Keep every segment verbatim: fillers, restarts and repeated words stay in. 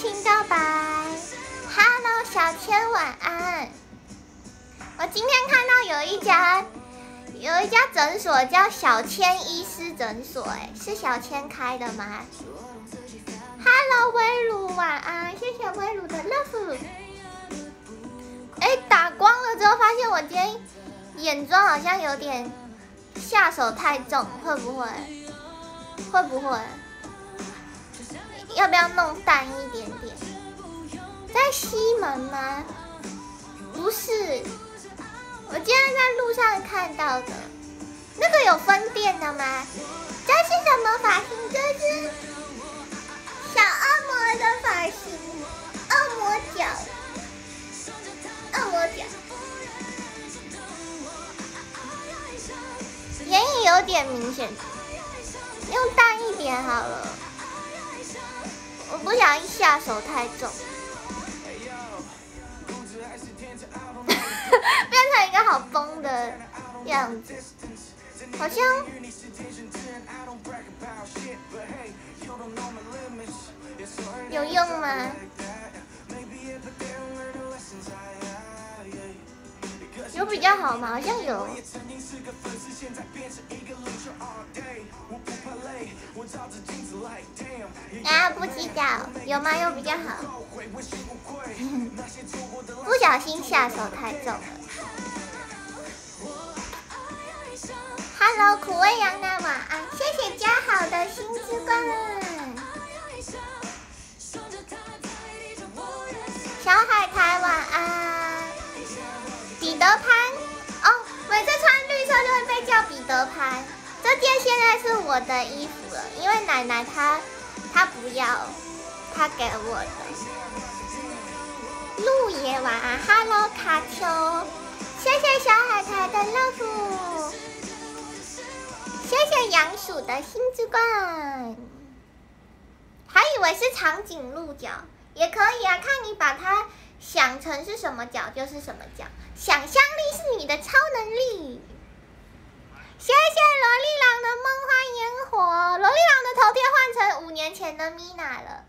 清告白 ，Hello 小千晚安。我今天看到有一家有一家诊所叫小千医师诊所，哎，是小千开的吗 ？Hello 威鲁晚安，谢谢威鲁的 love。哎，打光了之后发现我今天眼妆好像有点下手太重，会不会？会不会？要不要弄淡一点点？在西门吗？不是，我今天在路上看到的。那个有分店的吗？这是什么发型？这是小恶魔的发型，恶魔角，恶魔角。眼影有点明显，用淡一点好了。我不想一下手太重，变成一个好崩的样子，好像有用吗？有比较好吗？好像有。啊，不知道有吗？有比较好。不小心下手太重了。Hello， 苦味羊奶晚安，谢谢嘉好的新之冠。小海苔晚安。彼得潘哦，每次穿绿色就会被叫彼得潘。这件现在是我的衣服了，因为奶奶她她不要，她给我的。鹿爷晚安 ，Hello 卡丘，谢谢小海苔的 love， 谢谢杨鼠的新之冠，还以为是长颈鹿角，也可以啊，看你把它想成是什么角就是什么角，想象力是你的超能力。谢谢萝莉郎的梦幻烟火，萝莉郎的头贴换成五年前的米娜了。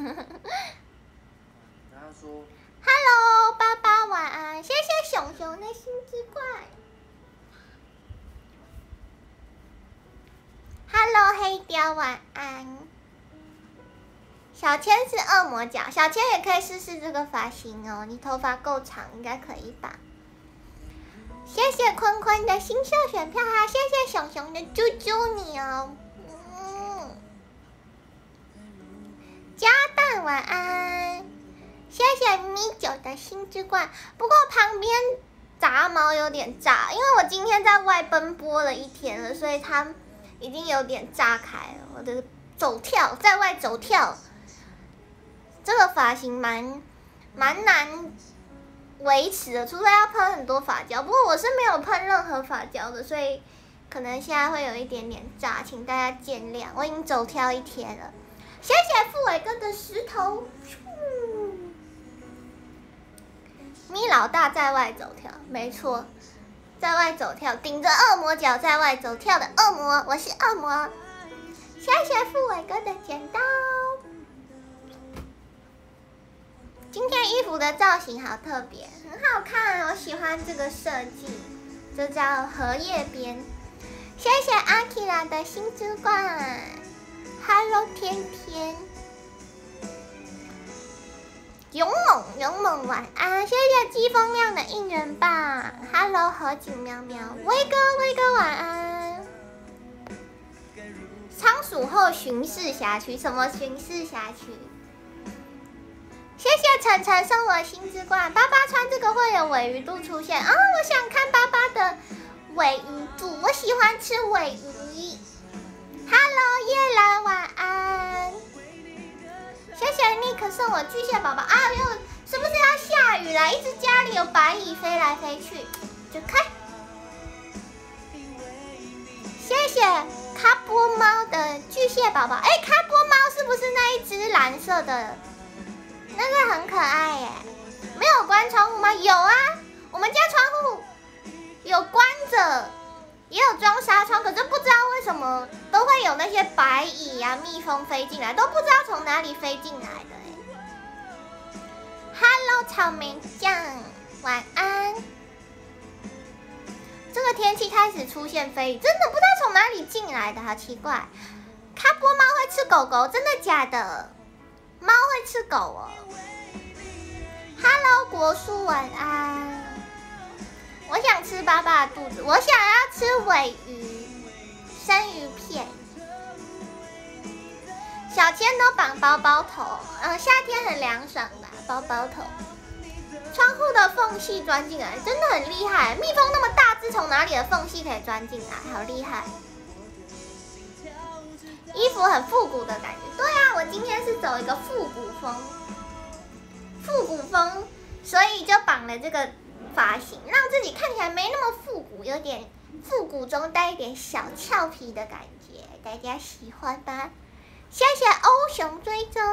他说 ：“Hello， 爸爸晚安，谢谢熊熊的新之冠。Hello， 黑雕晚安。小千是恶魔角，小千也可以试试这个发型哦，你头发够长，应该可以吧？”谢谢坤坤的新秀选票哈，谢谢熊熊的猪猪你哦，嗯，加蛋晚安，谢谢咪九的新之冠。不过旁边杂毛有点炸，因为我今天在外奔波了一天了，所以它已经有点炸开了。我的走跳在外走跳，这个发型蛮蛮难维持的，除非要喷很多发胶，不过我是没有喷任何发胶的，所以可能现在会有一点点炸，请大家见谅。我已经走跳一天了，谢谢富伟哥的石头。咪老大在外走跳，没错，在外走跳，顶着恶魔角在外走跳的恶魔，我是恶魔。谢谢富伟哥的剪刀。今天衣服的造型好特别，很好看，我喜欢这个设计，这叫荷叶边。谢谢阿 Kira 的新之冠 ，Hello 天天，勇猛勇猛晚安，谢谢季风亮的应援棒 ，Hello 河景喵喵，威哥威哥晚安。仓鼠后巡视辖区，什么巡视辖区？谢谢晨晨送我新之冠，爸爸穿这个会有尾鱼肚出现啊、哦！我想看爸爸的尾鱼肚，我喜欢吃尾鱼。Hello 叶兰晚安，谢谢 Nick 送我巨蟹宝宝啊！又是不是要下雨了？一直家里有白蚁飞来飞去，就开。谢谢卡波猫的巨蟹宝宝，哎，卡波猫是不是那一只蓝色的？那个很可爱耶，没有关窗户吗？有啊，我们家窗户有关着，也有装纱窗，可是不知道为什么都会有那些白蚁啊、蜜蜂飞进来，都不知道从哪里飞进来的耶。 Hello， 草莓酱，晚安。这个天气开始出现飞鱼，真的不知道从哪里进来的，好奇怪。卡波猫会吃狗狗，真的假的？猫会吃狗哦。Hello， 国树，晚安。我想吃爸爸的肚子，我想要吃尾鱼、生鱼片。小千都绑包包头，嗯，夏天很凉爽吧，包包头。窗户的缝隙钻进来，真的很厉害。蜜蜂那么大只，从哪里的缝隙可以钻进来？好厉害！衣服很复古的感觉。对啊，我今天是走一个复古风，复古风，所以就绑了这个发型，让自己看起来没那么复古，有点复古中带一点小俏皮的感觉。大家喜欢吗？谢谢欧熊追踪。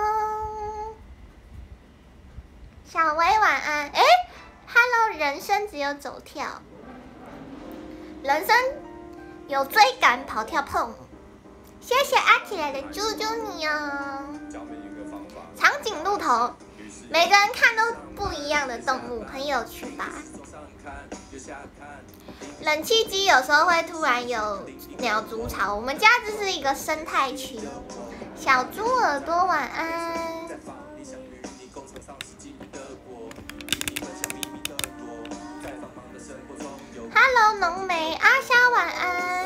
小薇晚安，哎 ，Hello， 人生只有走跳，人生有追赶跑跳碰。谢谢阿起来的啾啾你哦。长颈鹿头，每个人看都不一样的动物，很有趣吧？冷气机有时候会突然有鸟筑巢，我们家这是一个生态区。小猪耳朵晚安。Hello， 浓眉阿虾晚安。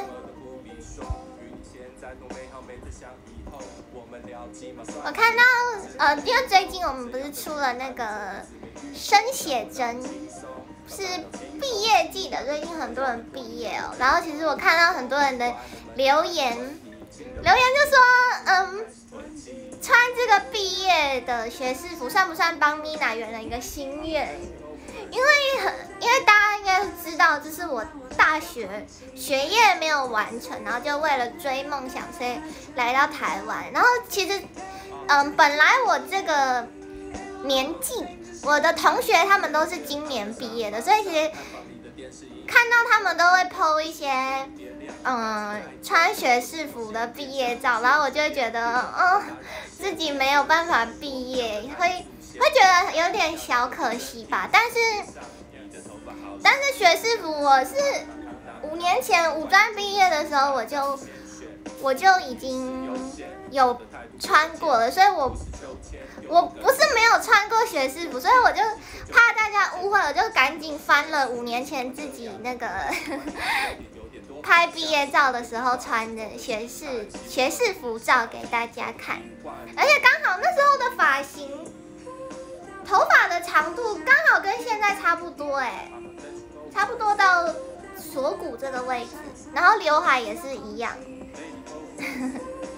我看到呃，因为最近我们不是出了那个生写真，是毕业季的，最近很多人毕业哦。然后其实我看到很多人的留言，留言就说，嗯，穿这个毕业的学士服算不算帮 Mina 圆了一个心愿？因为很，因为大家应该知道，这是我大学学业没有完成，然后就为了追梦想，所以来到台湾。然后其实，嗯，本来我这个年纪，我的同学他们都是今年毕业的，所以其实看到他们都会 po 一些，嗯，穿学士服的毕业照，然后我就会觉得，嗯，自己没有办法毕业，会。会觉得有点小可惜吧，但是，但是学士服我是五年前五专毕业的时候我就我就已经有穿过了，所以我我不是没有穿过学士服，所以我就怕大家误会，我就赶紧翻了五年前自己那个拍毕业照的时候穿的学士学士服照给大家看，而且刚好那时候的发型。头发的长度刚好跟现在差不多哎，差不多到锁骨这个位置，然后刘海也是一样。原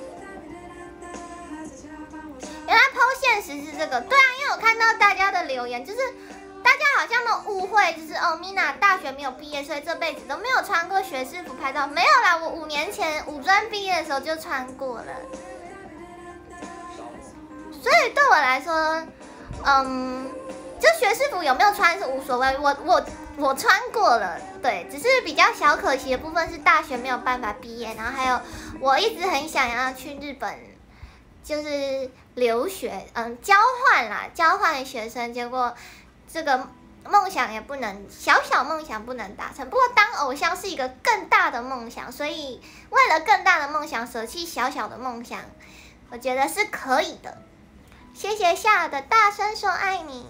来 po 现实是这个，对啊，因为我看到大家的留言，就是大家好像都误会，就是哦 ，Mina 大学没有毕业，所以这辈子都没有穿过学士服拍照。没有啦，我五年前五专毕业的时候就穿过了，所以对我来说。嗯，就学士服有没有穿是无所谓，我我我穿过了，对，只是比较小可惜的部分是大学没有办法毕业，然后还有我一直很想要去日本，就是留学，嗯，交换啦，交换学生，结果这个梦想也不能，小小梦想不能达成。不过当偶像是一个更大的梦想，所以为了更大的梦想舍弃小小的梦想，我觉得是可以的。谢谢夏尔的大声说爱你。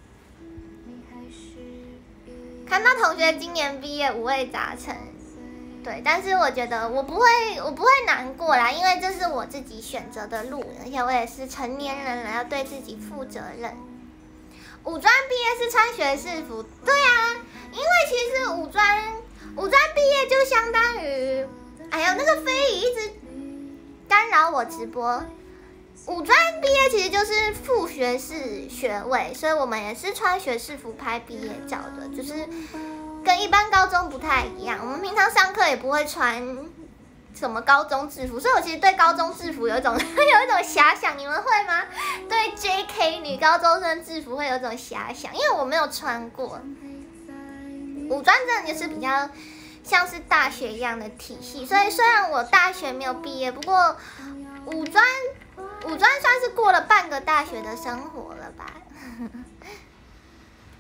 看到同学今年毕业五味杂陈，对，但是我觉得我不会，我不会难过啦，因为这是我自己选择的路，而且我也是成年人了，要对自己负责任。五专毕业是穿学士服，对啊，因为其实五专五专毕业就相当于，哎呦，那个飞宇一直干扰我直播。五专毕业其实就是副学士学位，所以我们也是穿学士服拍毕业照的，就是跟一般高中不太一样。我们平常上课也不会穿什么高中制服，所以我其实对高中制服有一种有一种遐想，你们会吗？对 J K 女高中生制服会有一种遐想，因为我没有穿过。五专真的就是比较像是大学一样的体系，所以虽然我大学没有毕业，不过五专。五专算是过了半个大学的生活了吧？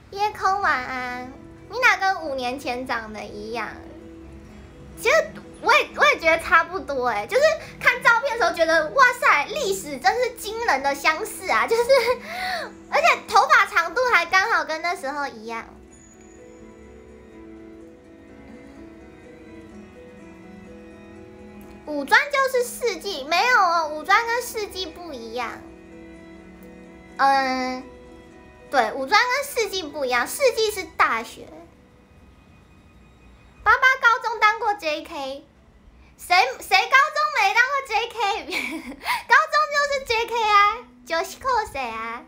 夜空晚安。米娜跟五年前长得一样，其实我也我也觉得差不多哎，就是看照片的时候觉得哇塞，历史真是惊人的相似啊，就是而且头发长度还刚好跟那时候一样。五专就是四季，没有哦，五专跟四季不一样。嗯，对，五专跟四季不一样，四季是大学。爸爸高中当过 J K， 谁谁高中没当过 J K？ 高中就是 J K 啊，就是扣谁啊？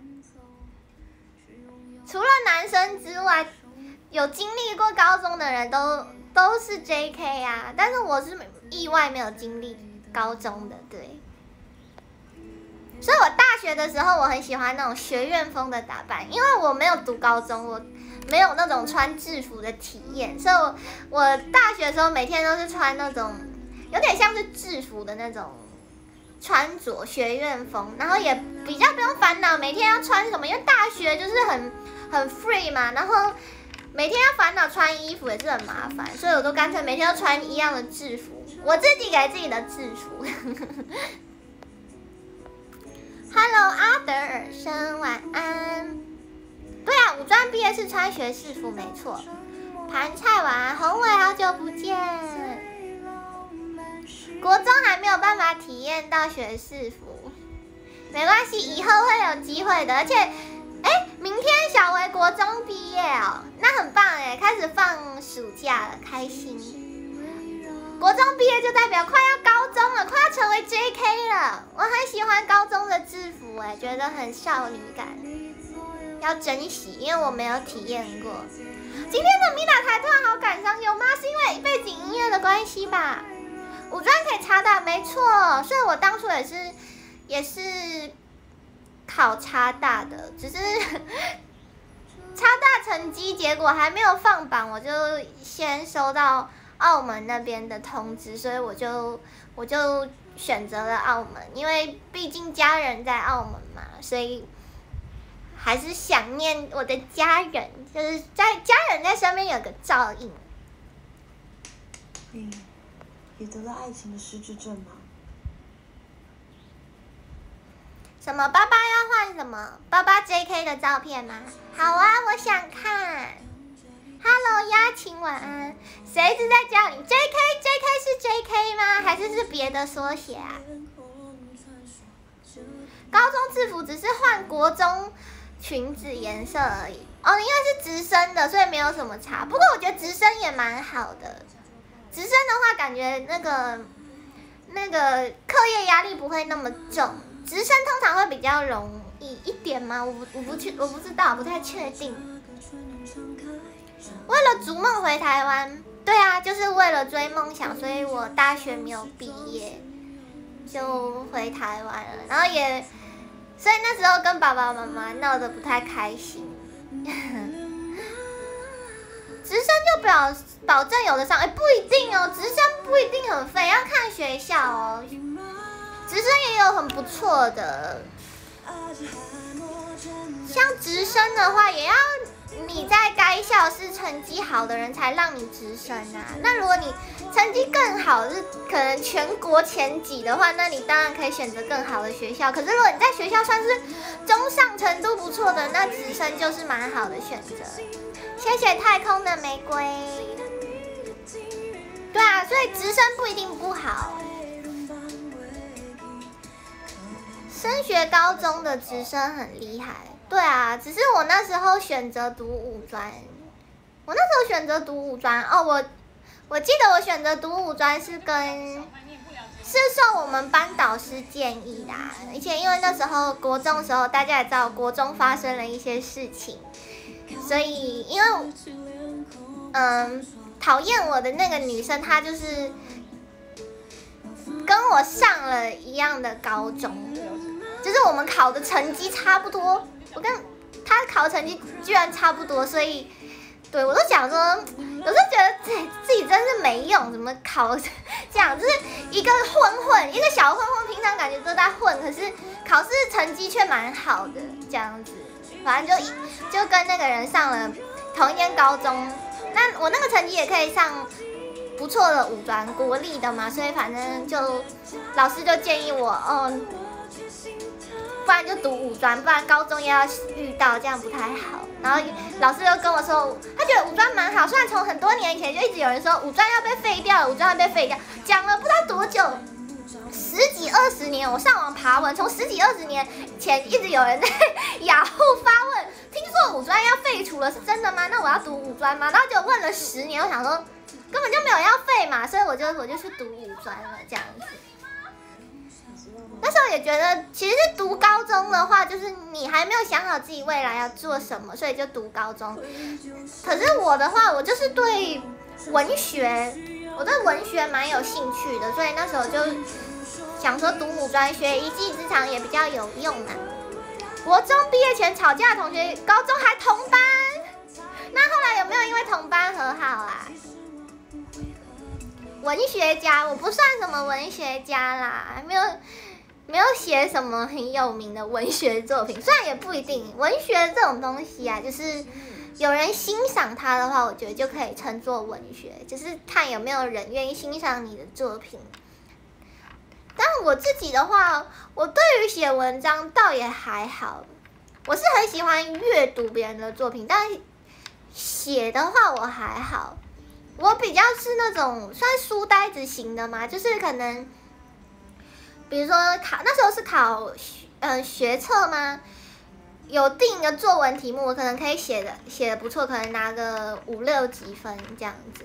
除了男生之外，有经历过高中的人都都是 J K 啊，但是我是意外没有经历高中的，对。所以我大学的时候，我很喜欢那种学院风的打扮，因为我没有读高中，我没有那种穿制服的体验，所以我我大学的时候每天都是穿那种有点像是制服的那种穿着，学院风，然后也比较不用烦恼每天要穿什么，因为大学就是很很 free 嘛，然后每天要烦恼穿衣服也是很麻烦，所以我都干脆每天都穿一样的制服，我自己给自己的制服。Hello， 阿德尔生晚安。对啊，五专毕业是穿学士服，没错。盘菜晚安，宏伟好久不见。国中还没有办法体验到学士服，没关系，以后会有机会的。而且，哎，明天小维国中毕业哦，那很棒哎，开始放暑假了，开心。国中毕业就代表快要高中了，快要成为 J K 了。我很喜欢高中的制服，哎，觉得很少女感，要珍惜，因为我没有体验过。今天的米娜台突然好感伤，有吗？是因为背景音乐的关系吧？五专可以插大，没错，所以我当初也是也是考插大的，只是插大成绩结果还没有放榜，我就先收到澳门那边的通知，所以我就我就选择了澳门，因为毕竟家人在澳门嘛，所以还是想念我的家人，就是在家人在身边有个照应。 你也得了爱情的失智症吗？ 什么？爸爸要换什么？爸爸 J K 的照片吗？好啊，我想看。Hello， 丫琴晚安。谁一直在叫你 J K？J K 是 J K 吗？还是是别的缩写啊？高中制服只是换国中裙子颜色而已。哦，因为是直升的，所以没有什么差。不过我觉得直升也蛮好的。直升的话，感觉那个那个课业压力不会那么重。直升通常会比较容易一点吗？我不我不去我不知道，不太确定。为了逐梦回台湾，对啊，就是为了追梦想，所以我大学没有毕业，就回台湾了。然后也，所以那时候跟爸爸妈妈闹得不太开心。直升就表保证有的上，哎，不一定哦，直升不一定很废，要看学校哦。直升也有很不错的，像直升的话，也要你在该校是成绩好的人才让你直升啊。那如果你成绩更好，是可能全国前几的话，那你当然可以选择更好的学校。可是如果你在学校算是中上程度不错的，那直升就是蛮好的选择。谢谢太空的玫瑰。对啊，所以直升不一定不好。升学高中的直升很厉害，对啊，只是我那时候选择读五专，我那时候选择读五专哦，我我记得我选择读五专是跟是受我们班导师建议的、啊，而且因为那时候国中的时候，大家也知道国中发生了一些事情，所以因为嗯讨厌我的那个女生，她就是跟我上了一样的高中。就是我们考的成绩差不多，我跟他考的成绩居然差不多，所以对我都想说，有时候觉得自己自己真是没用，怎么考这样，就是一个混混，一个小混混，平常感觉都在混，可是考试成绩却蛮好的这样子。 反正就就跟那个人上了同一间高中。那我那个成绩也可以上不错的五专，国立的嘛，所以反正就老师就建议我，哦，不然就读五专，不然高中也要遇到，这样不太好。然后老师就跟我说，他觉得五专蛮好，虽然从很多年前就一直有人说五专要被废掉了，五专要被废掉，讲了不知道多久。十几二十年，我上网爬文，从十几二十年前一直有人在雅虎发问，听说五专要废除了，是真的吗？那我要读五专吗？然后就问了十年，我想说根本就没有要废嘛，所以我就我就去读五专了这样子。那时候也觉得，其实读高中的话，就是你还没有想好自己未来要做什么，所以就读高中。可是我的话，我就是对文学，我对文学蛮有兴趣的，所以那时候就想说读五专学一技之长也比较有用啊。国中毕业前吵架的同学，高中还同班，那后来有没有因为同班和好啊？文学家，我不算什么文学家啦，没有没有写什么很有名的文学作品，虽然也不一定。文学这种东西啊，就是有人欣赏它的话，我觉得就可以称作文学，就是看有没有人愿意欣赏你的作品。但我自己的话，我对于写文章倒也还好，我是很喜欢阅读别人的作品，但写的话我还好。我比较是那种算书呆子型的嘛，就是可能，比如说考那时候是考呃学测吗？有定一个作文题目，我可能可以写的写的不错，可能拿个五六级分这样子。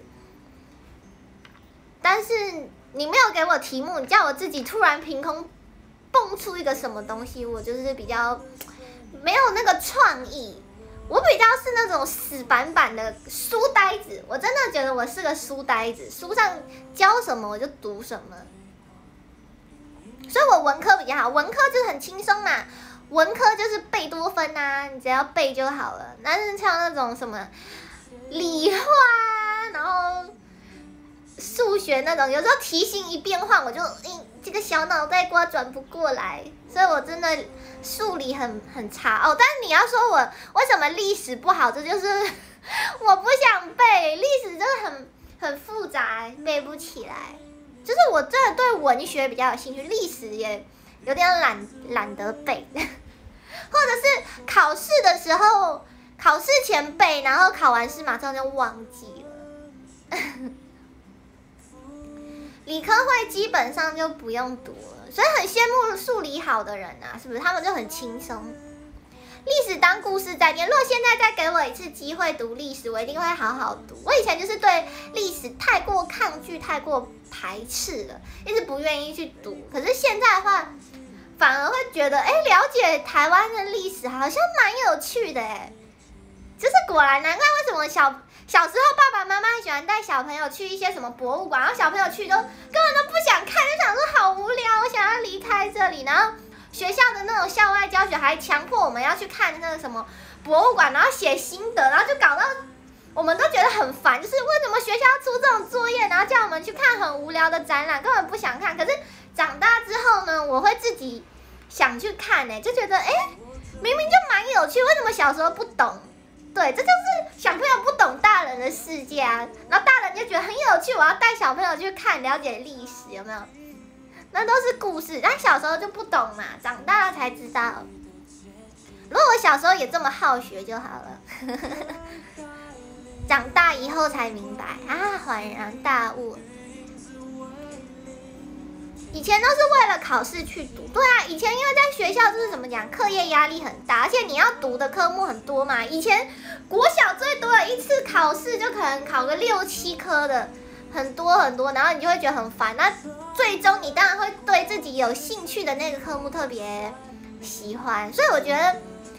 但是你没有给我题目，你叫我自己突然凭空蹦出一个什么东西，我就是比较没有那个创意。我比较是那种死板板的书呆子，我真的觉得我是个书呆子，书上教什么我就读什么，所以我文科比较好，文科就是很轻松嘛，文科就是贝多芬啊，你只要背就好了。但是像那种什么理化啊，然后数学那种，有时候题型一变换，我就嗯这个小脑袋瓜转不过来，所以我真的数理很很差哦。但是你要说我为什么历史不好，这就是我不想背，历史真的很很复杂，背不起来。就是我真的对文学比较有兴趣，历史也有点懒懒得背，或者是考试的时候，考试前背，然后考完试马上就忘记了。理科会基本上就不用读了，所以很羡慕数理好的人啊，是不是？他们就很轻松。历史当故事在念，如果现在再给我一次机会读历史，我一定会好好读。我以前就是对历史太过抗拒、太过排斥了，一直不愿意去读。可是现在的话，反而会觉得，哎，了解台湾的历史好像蛮有趣的，哎，就是果然，难怪为什么小。小时候爸爸妈妈喜欢带小朋友去一些什么博物馆，然后小朋友去都根本都不想看，就想说好无聊，我想要离开这里。然后学校的那种校外教学还强迫我们要去看那个什么博物馆，然后写心得，然后就搞到我们都觉得很烦，就是为什么学校要出这种作业，然后叫我们去看很无聊的展览，根本不想看。可是长大之后呢，我会自己想去看，哎，就觉得哎，明明就蛮有趣，为什么小时候不懂？对，这就是小朋友不懂大人的世界啊，然后大人就觉得很有趣，我要带小朋友去看，了解历史，有没有？那都是故事，但小时候就不懂嘛，长大了才知道。如果我小时候也这么好学就好了，长大以后才明白啊，恍然大悟。以前都是为了考试去读，对啊，以前因为在学校就是怎么讲，课业压力很大，而且你要读的科目很多嘛。以前国小最多的一次考试就可能考个六七科的，很多很多，然后你就会觉得很烦。那最终你当然会对自己有兴趣的那个科目特别喜欢，所以我觉得，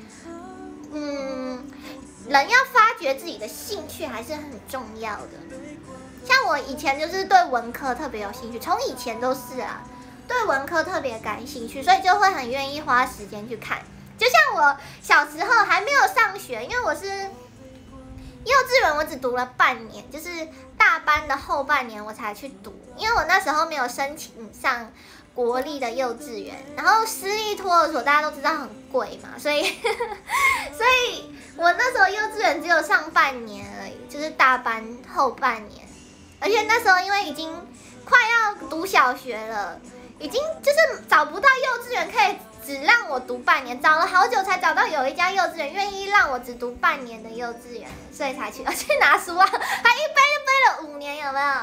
嗯，人要发掘自己的兴趣还是很重要的。像我以前就是对文科特别有兴趣，从以前都是啊，对文科特别感兴趣，所以就会很愿意花时间去看。就像我小时候还没有上学，因为我是幼稚园，我只读了半年，就是大班的后半年我才去读，因为我那时候没有申请上国立的幼稚园，然后私立托儿所大家都知道很贵嘛，所以所以我那时候幼稚园只有上半年而已，就是大班后半年，而且那时候因为已经快要读小学了，已经就是找不到幼稚园可以只让我读半年，找了好久才找到有一家幼稚园愿意让我只读半年的幼稚园，所以才去去拿书啊，还一背就背了五年，有没有？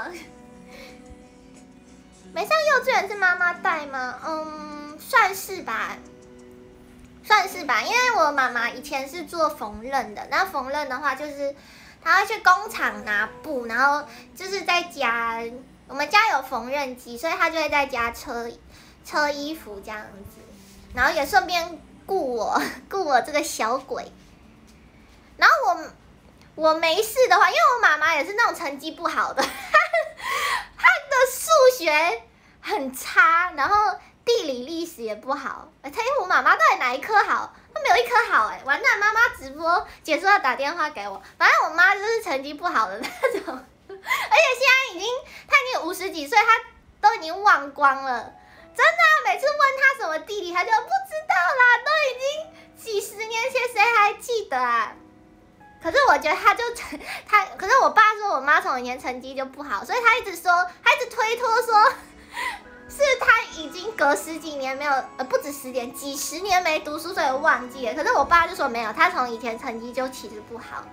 没上幼稚园是妈妈带吗？嗯，算是吧，算是吧。因为我妈妈以前是做缝纫的，那缝纫的话就是她会去工厂拿布，然后就是在家，我们家有缝纫机，所以她就会在家车车衣服这样子，然后也顺便顾我顾我这个小鬼。然后我我没事的话，因为我妈妈也是那种成绩不好的。他的数学很差，然后地理历史也不好。哎，他因为我妈妈到底哪一科好？她没有一科好哎，完蛋！妈妈直播结束要打电话给我，反正我妈就是成绩不好的那种，而且现在已经她已经五十几岁，她都已经忘光了。真的、啊，每次问她什么地理，她就不知道啦，都已经几十年前，谁还记得啊？可是我觉得他就他，可是我爸说我妈从以前成绩就不好，所以他一直说，他一直推脱说，是他已经隔十几年没有，呃，不止十年，几十年没读书，所以忘记了。可是我爸就说没有，他从以前成绩就其实不好。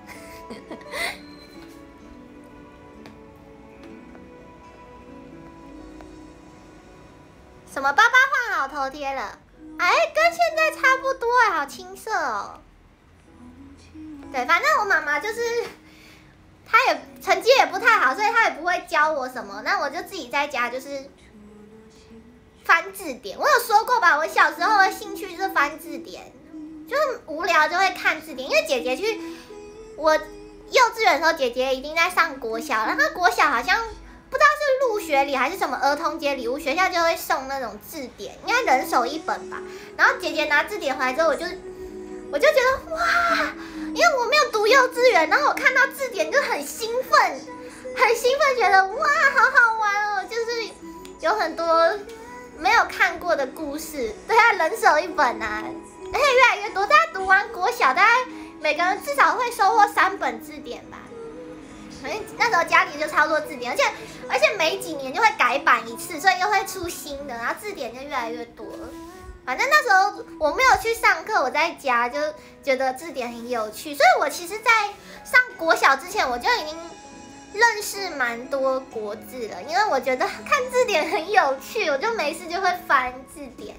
什么？爸爸换好头贴了？哎，跟现在差不多哎，好青涩哦。对，反正我妈妈就是，她也成绩也不太好，所以她也不会教我什么。那我就自己在家就是翻字典。我有说过吧，我小时候的兴趣就是翻字典，就是无聊就会看字典。因为姐姐去我幼稚园的时候，姐姐已经在上国小，然后国小好像不知道是入学礼还是什么儿童节礼物，学校就会送那种字典，应该人手一本吧。然后姐姐拿字典回来之后，我就我就觉得哇。因为我没有读幼稚园，然后我看到字典就很兴奋，很兴奋，觉得哇，好好玩哦！就是有很多没有看过的故事，对啊，人手一本啊，而且越来越多。大家读完国小，大家每个人至少会收获三本字典吧。反正那时候家里就超多字典，而且而且每几年就会改版一次，所以又会出新的，然后字典就越来越多了。反正那时候我没有去上课，我在家就觉得字典很有趣，所以我其实在上国小之前我就已经认识蛮多国字了，因为我觉得看字典很有趣，我就没事就会翻字典。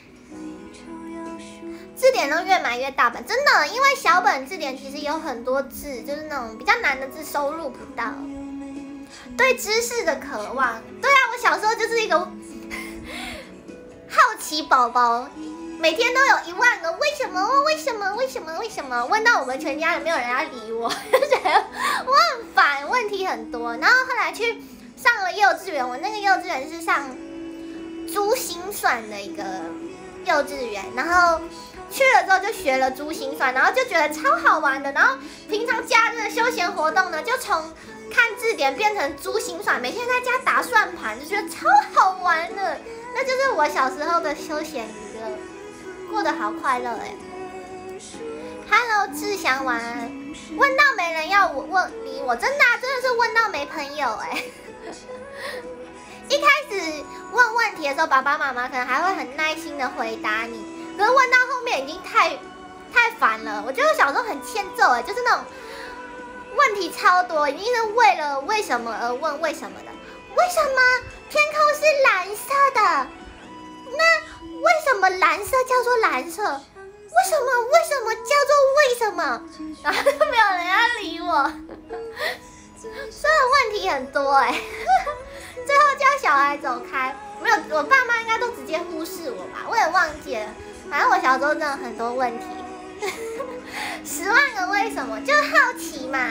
字典都越买越大本，真的，因为小本字典其实有很多字，就是那种比较难的字收录不到。对知识的渴望，对啊，我小时候就是一个好奇宝宝，每天都有一万个为什么，为什么，为什么，为什么？问到我们全家也没有人要理我，就觉得我很烦，问题很多。然后后来去上了幼稚园，我那个幼稚园是上珠心算的一个幼稚园，然后去了之后就学了珠心算，然后就觉得超好玩的。然后平常假日的休闲活动呢，就从看字典变成珠心算，每天在家打算盘，就觉得超好玩的。那就是我小时候的休闲娱乐，过得好快乐哎。Hello， 志祥晚安。问到没人要我问你，我真的、啊、真的是问到没朋友哎。一开始问问题的时候，爸爸妈妈可能还会很耐心的回答你，可是问到后面已经太太烦了。我觉得我小时候很欠揍哎，就是那种问题超多，已经是为了为什么而问为什么的。为什么天空是蓝色的？那为什么蓝色叫做蓝色？为什么为什么叫做为什么？然后就没有人要理我，真的问题很多哎、欸。最后叫小孩走开，没有，我爸妈应该都直接忽视我吧，我也忘记了。反正我小时候真的很多问题，十万个为什么，就好奇嘛。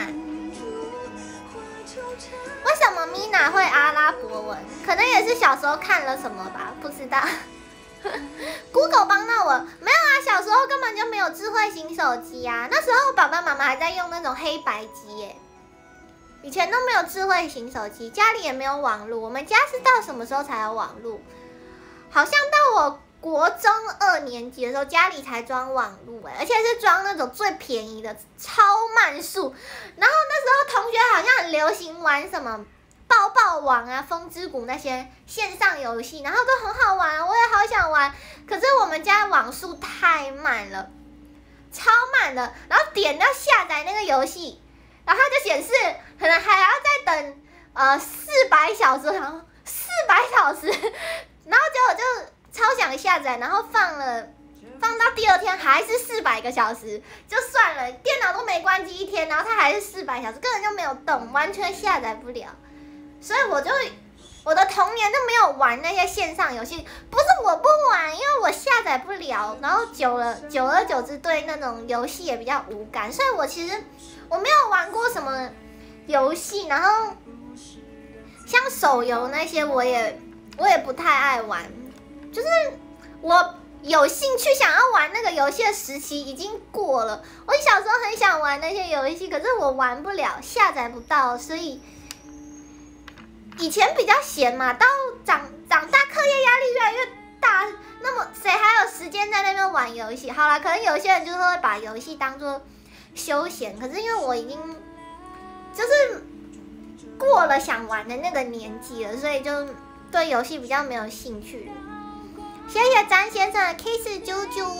为什么 Mina 会阿拉伯文？可能也是小时候看了什么吧，不知道。Google 帮到我没有啊？小时候根本就没有智慧型手机啊，那时候爸爸妈妈还在用那种黑白机耶。以前都没有智慧型手机，家里也没有网络。我们家是到什么时候才有网络？ 好像到我国中二年级的时候，家里才装网路哎，而且是装那种最便宜的超慢速。然后那时候同学好像很流行玩什么爆爆网啊、风之谷那些线上游戏，然后都很好玩，我也好想玩。可是我们家网速太慢了，超慢的。然后点到下载那个游戏，然后它就显示可能还要再等呃四百小时，然后四百小时，然后结果就超想下载，然后放了，放到第二天还是四百个小时，就算了，电脑都没关机一天，然后它还是四百小时，根本就没有动，完全下载不了。所以我就我的童年就没有玩那些线上游戏，不是我不玩，因为我下载不了，然后久了久而久之对那种游戏也比较无感，所以我其实我没有玩过什么游戏，然后像手游那些我也我也不太爱玩，就是我有兴趣想要玩那个游戏的时期已经过了。我小时候很想玩那些游戏，可是我玩不了，下载不到，所以以前比较闲嘛，到长长大课业压力越来越大，那么谁还有时间在那边玩游戏？好啦，可能有些人就是会把游戏当作休闲，可是因为我已经就是过了想玩的那个年纪了，所以就对游戏比较没有兴趣。谢谢詹先生的 kiss 啾啾，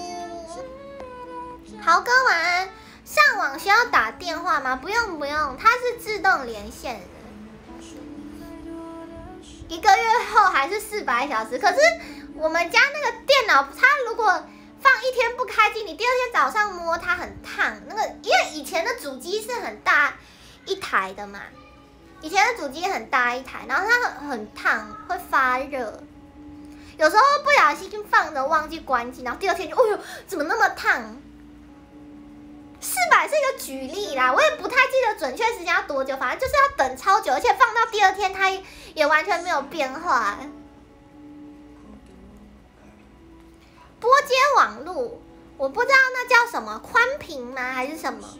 豪哥晚安。上网需要打电话吗？不用不用，它是自动连线的。一个月后还是四百小时，可是我们家那个电脑，它如果放一天不开机，你第二天早上摸它很烫。那个因为以前的主机是很大一台的嘛，以前的主机很大一台，然后它很很烫，会发热。有时候不小心放着忘记关机，然后第二天就，哦呦，怎么那么烫？四百是一个举例啦，我也不太记得准确时间要多久，反正就是要等超久，而且放到第二天它也完全没有变化。拨接网路，我不知道那叫什么，宽频吗？还是什么？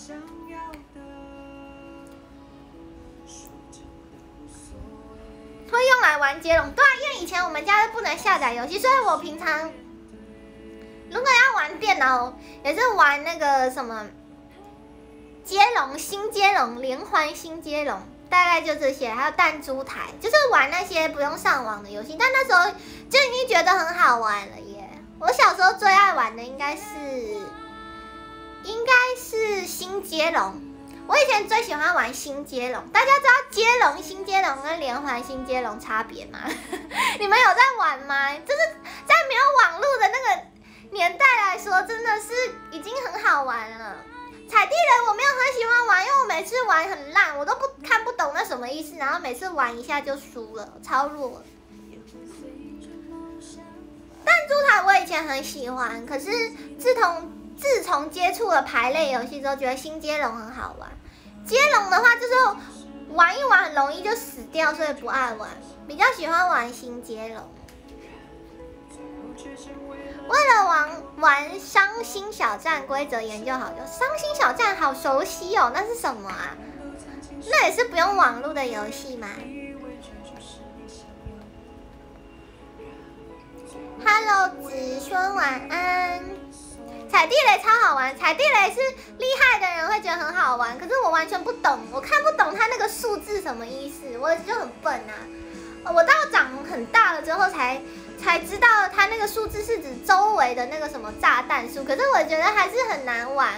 会用来玩接龙，对啊，因为以前我们家是不能下载游戏，所以我平常如果要玩电脑，也是玩那个什么接龙、新接龙、连环新接龙，大概就这些，还有弹珠台，就是玩那些不用上网的游戏。但那时候就已经觉得很好玩了耶！我小时候最爱玩的应该是，应该是新接龙。我以前最喜欢玩新接龙，大家知道接龙、新接龙跟连环新接龙差别吗？你们有在玩吗？就是在没有网络的那个年代来说，真的是已经很好玩了。踩地雷我没有很喜欢玩，因为我每次玩很烂，我都不看不懂那什么意思，然后每次玩一下就输了，超弱。弹珠台我以前很喜欢，可是自从自从接触了牌类游戏之后，觉得新接龙很好玩。接龙的话就是玩一玩很容易就死掉，所以不爱玩，比较喜欢玩新接龙。为了玩玩伤心小站规则研究好久，伤心小站好熟悉哦，那是什么啊？那也是不用网络的游戏吗 ？Hello， 子轩晚安。踩地雷超好玩，踩地雷是厉害的人会觉得很好玩，可是我完全不懂，我看不懂它那个数字什么意思，我就很笨啊。我到长很大了之后才才知道它那个数字是指周围的那个什么炸弹数，可是我觉得还是很难玩。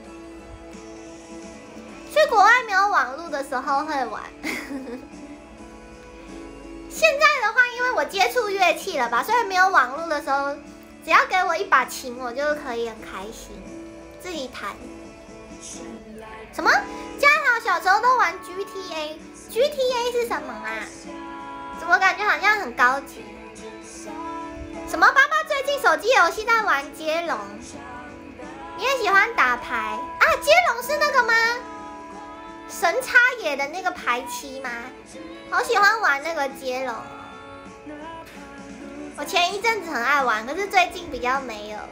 去国外没有网络的时候会玩。现在的话，因为我接触乐器了吧，所以没有网络的时候，只要给我一把琴，我就可以很开心自己弹。什么？嘉豪小时候都玩 G T A，G T A 是什么啊？怎么感觉好像很高级？什么？爸爸最近手机游戏在玩接龙，你也喜欢打牌啊？接龙是那个吗？神差野的那个牌七吗？好喜欢玩那个接龙。我前一阵子很爱玩，可是最近比较没有了。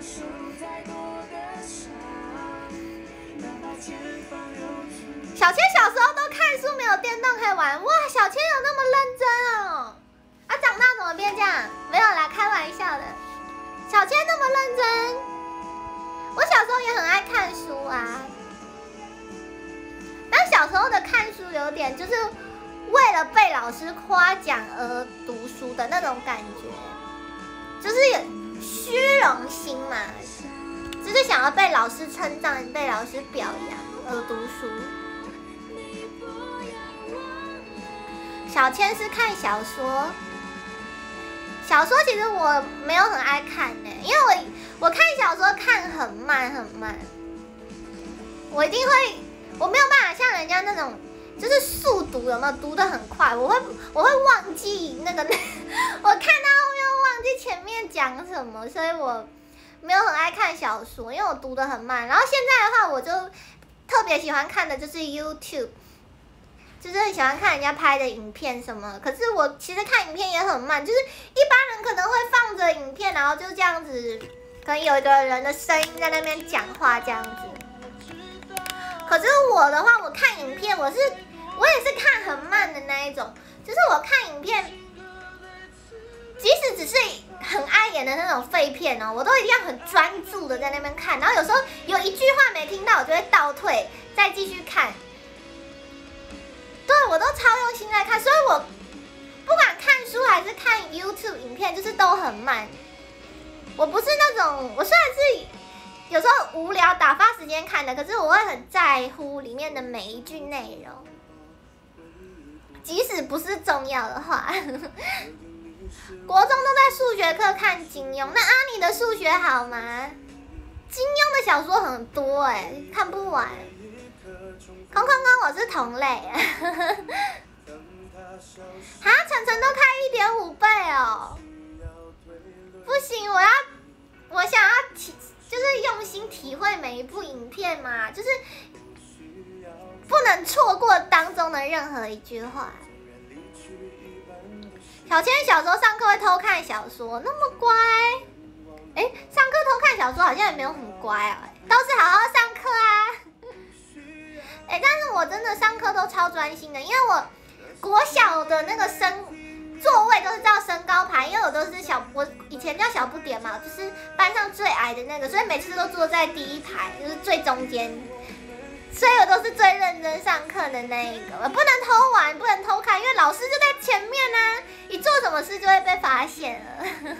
小千小时候都看书，没有电动可以玩。哇，小千有那么认真哦！啊，长大怎么变这样？没有啦， 小千那么认真，我小时候也很爱看书啊。但小时候的看书有点就是为了被老师夸奖而读书的那种感觉，就是有虚荣心嘛，就是想要被老师称赞、被老师表扬而读书。小千是看小说，小说其实我没有很爱看呢、欸，因为我我看小说看很慢很慢，我一定会，我没有办法像人家那种就是速读，有没有读得很快，我会我会忘记那个，我看到后面忘记前面讲什么，所以我没有很爱看小说，因为我读得很慢。然后现在的话，我就特别喜欢看的就是 YouTube。就是很喜欢看人家拍的影片什么，可是我其实看影片也很慢，就是一般人可能会放着影片，然后就这样子，可能有一个人的声音在那边讲话这样子。可是我的话，我看影片，我是我也是看很慢的那一种，就是我看影片，即使只是很碍眼的那种废片哦，我都一定要很专注的在那边看，然后有时候有一句话没听到，我就会倒退再继续看。对，我都超用心在看，所以我不管看书还是看 YouTube 影片，就是都很慢。我不是那种，我虽然是有时候无聊打发时间看的，可是我会很在乎里面的每一句内容，即使不是重要的话。国中都在数学课看金庸，那阿妮的数学好吗？金庸的小说很多哎、欸，看不完。空空跟我是同类，哈，晨晨都开一点五倍哦，不行，我要，我想要体，就是用心体会每一部影片嘛，就是不能错过当中的任何一句话。小千小时候上课会偷看小说，那么乖，哎，上课偷看小说好像也没有很乖啊，都是好好上课啊。哎、欸，但是我真的上课都超专心的，因为我国小的那个身座位都是照身高排，因为我都是小，我以前叫小不点嘛，就是班上最矮的那个，所以每次都坐在第一排，就是最中间，所以我都是最认真上课的那一个，我不能偷玩，不能偷看，因为老师就在前面呢、啊，一做什么事就会被发现了。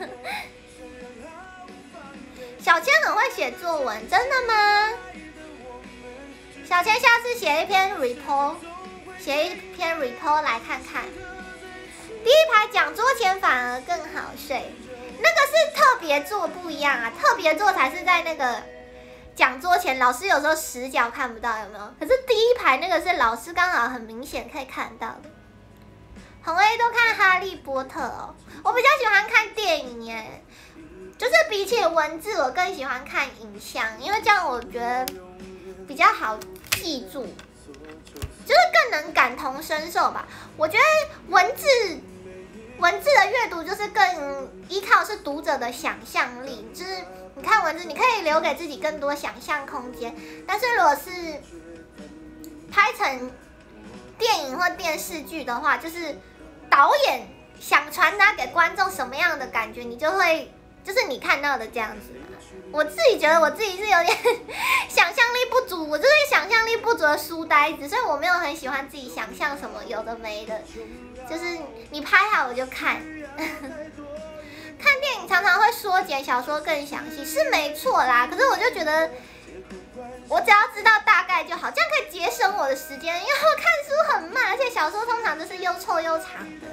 小千很会写作文，真的吗？小千下次写一篇 report， 写一篇 report 来看看。第一排讲桌前反而更好睡，那个是特别座不一样啊，特别座才是在那个讲桌前，老师有时候死角看不到，有没有？可是第一排那个是老师刚好很明显可以看到的。红 A 都看哈利波特哦，我比较喜欢看电影耶，就是比起文字，我更喜欢看影像，因为这样我觉得比较好记住，就是更能感同身受吧。我觉得文字文字的阅读就是更依靠是读者的想象力，就是你看文字，你可以留给自己更多想象空间。但是如果是拍成电影或电视剧的话，就是导演想传达给观众什么样的感觉，你就会就是你看到的这样子。我自己觉得我自己是有点想象力不足，我就是想象力不足的书呆子，所以我没有很喜欢自己想象什么有的没的，就是你拍好我就看。看电影常常会缩减小说更详细，是没错啦，可是我就觉得我只要知道大概就好，这样可以节省我的时间，因为我看书很慢，而且小说通常都是又臭又长的。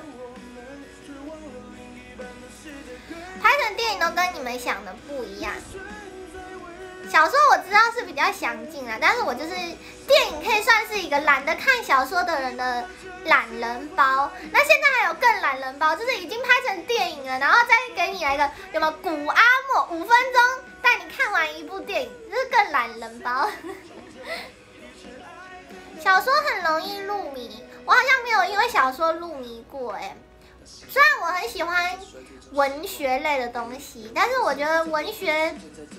拍成电影都跟你们想的不一样。小说我知道是比较详尽啦，但是我就是电影可以算是一个懒得看小说的人的懒人包。那现在还有更懒人包，就是已经拍成电影了，然后再给你来个有没有古阿莫五分钟带你看完一部电影，就是更懒人包。小说很容易入迷，我好像没有因为小说入迷过哎、欸。虽然我很喜欢文学类的东西，但是我觉得文学，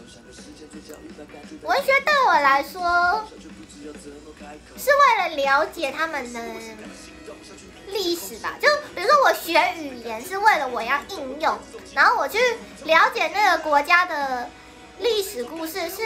文学对我来说是为了了解他们的历史吧，就比如说我学语言是为了我要应用，然后我去了解那个国家的历史故事是，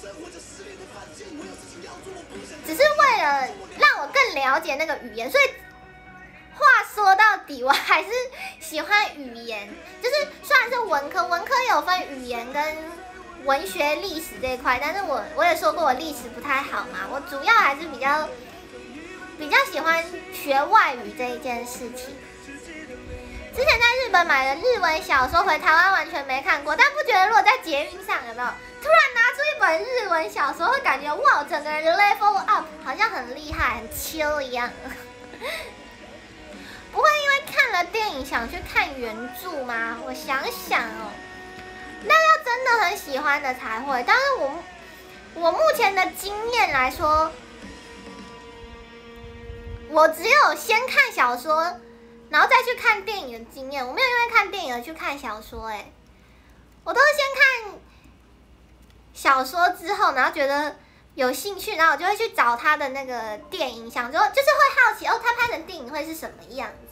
只是为了让我更了解那个语言，所以话说到底，我还是喜欢语言，就是虽然是文科，文科有分语言跟文学历史这一块，但是我我也说过我历史不太好嘛，我主要还是比较比较喜欢学外语这一件事情。之前在日本买的日文小说，回台湾完全没看过，但不觉得如果在捷运上有没有突然拿出一本日文小说，会感觉哇，整个人 level up， 好像很厉害、很 chill 一样。不会因为看了电影想去看原著吗？我想想哦，那要真的很喜欢的才会。但是我我目前的经验来说，我只有先看小说，然后再去看电影的经验。我没有因为看电影而去看小说，哎，我都是先看小说之后，然后觉得有兴趣，然后我就会去找他的那个电影，想说就是会好奇哦，他拍成电影会是什么样子。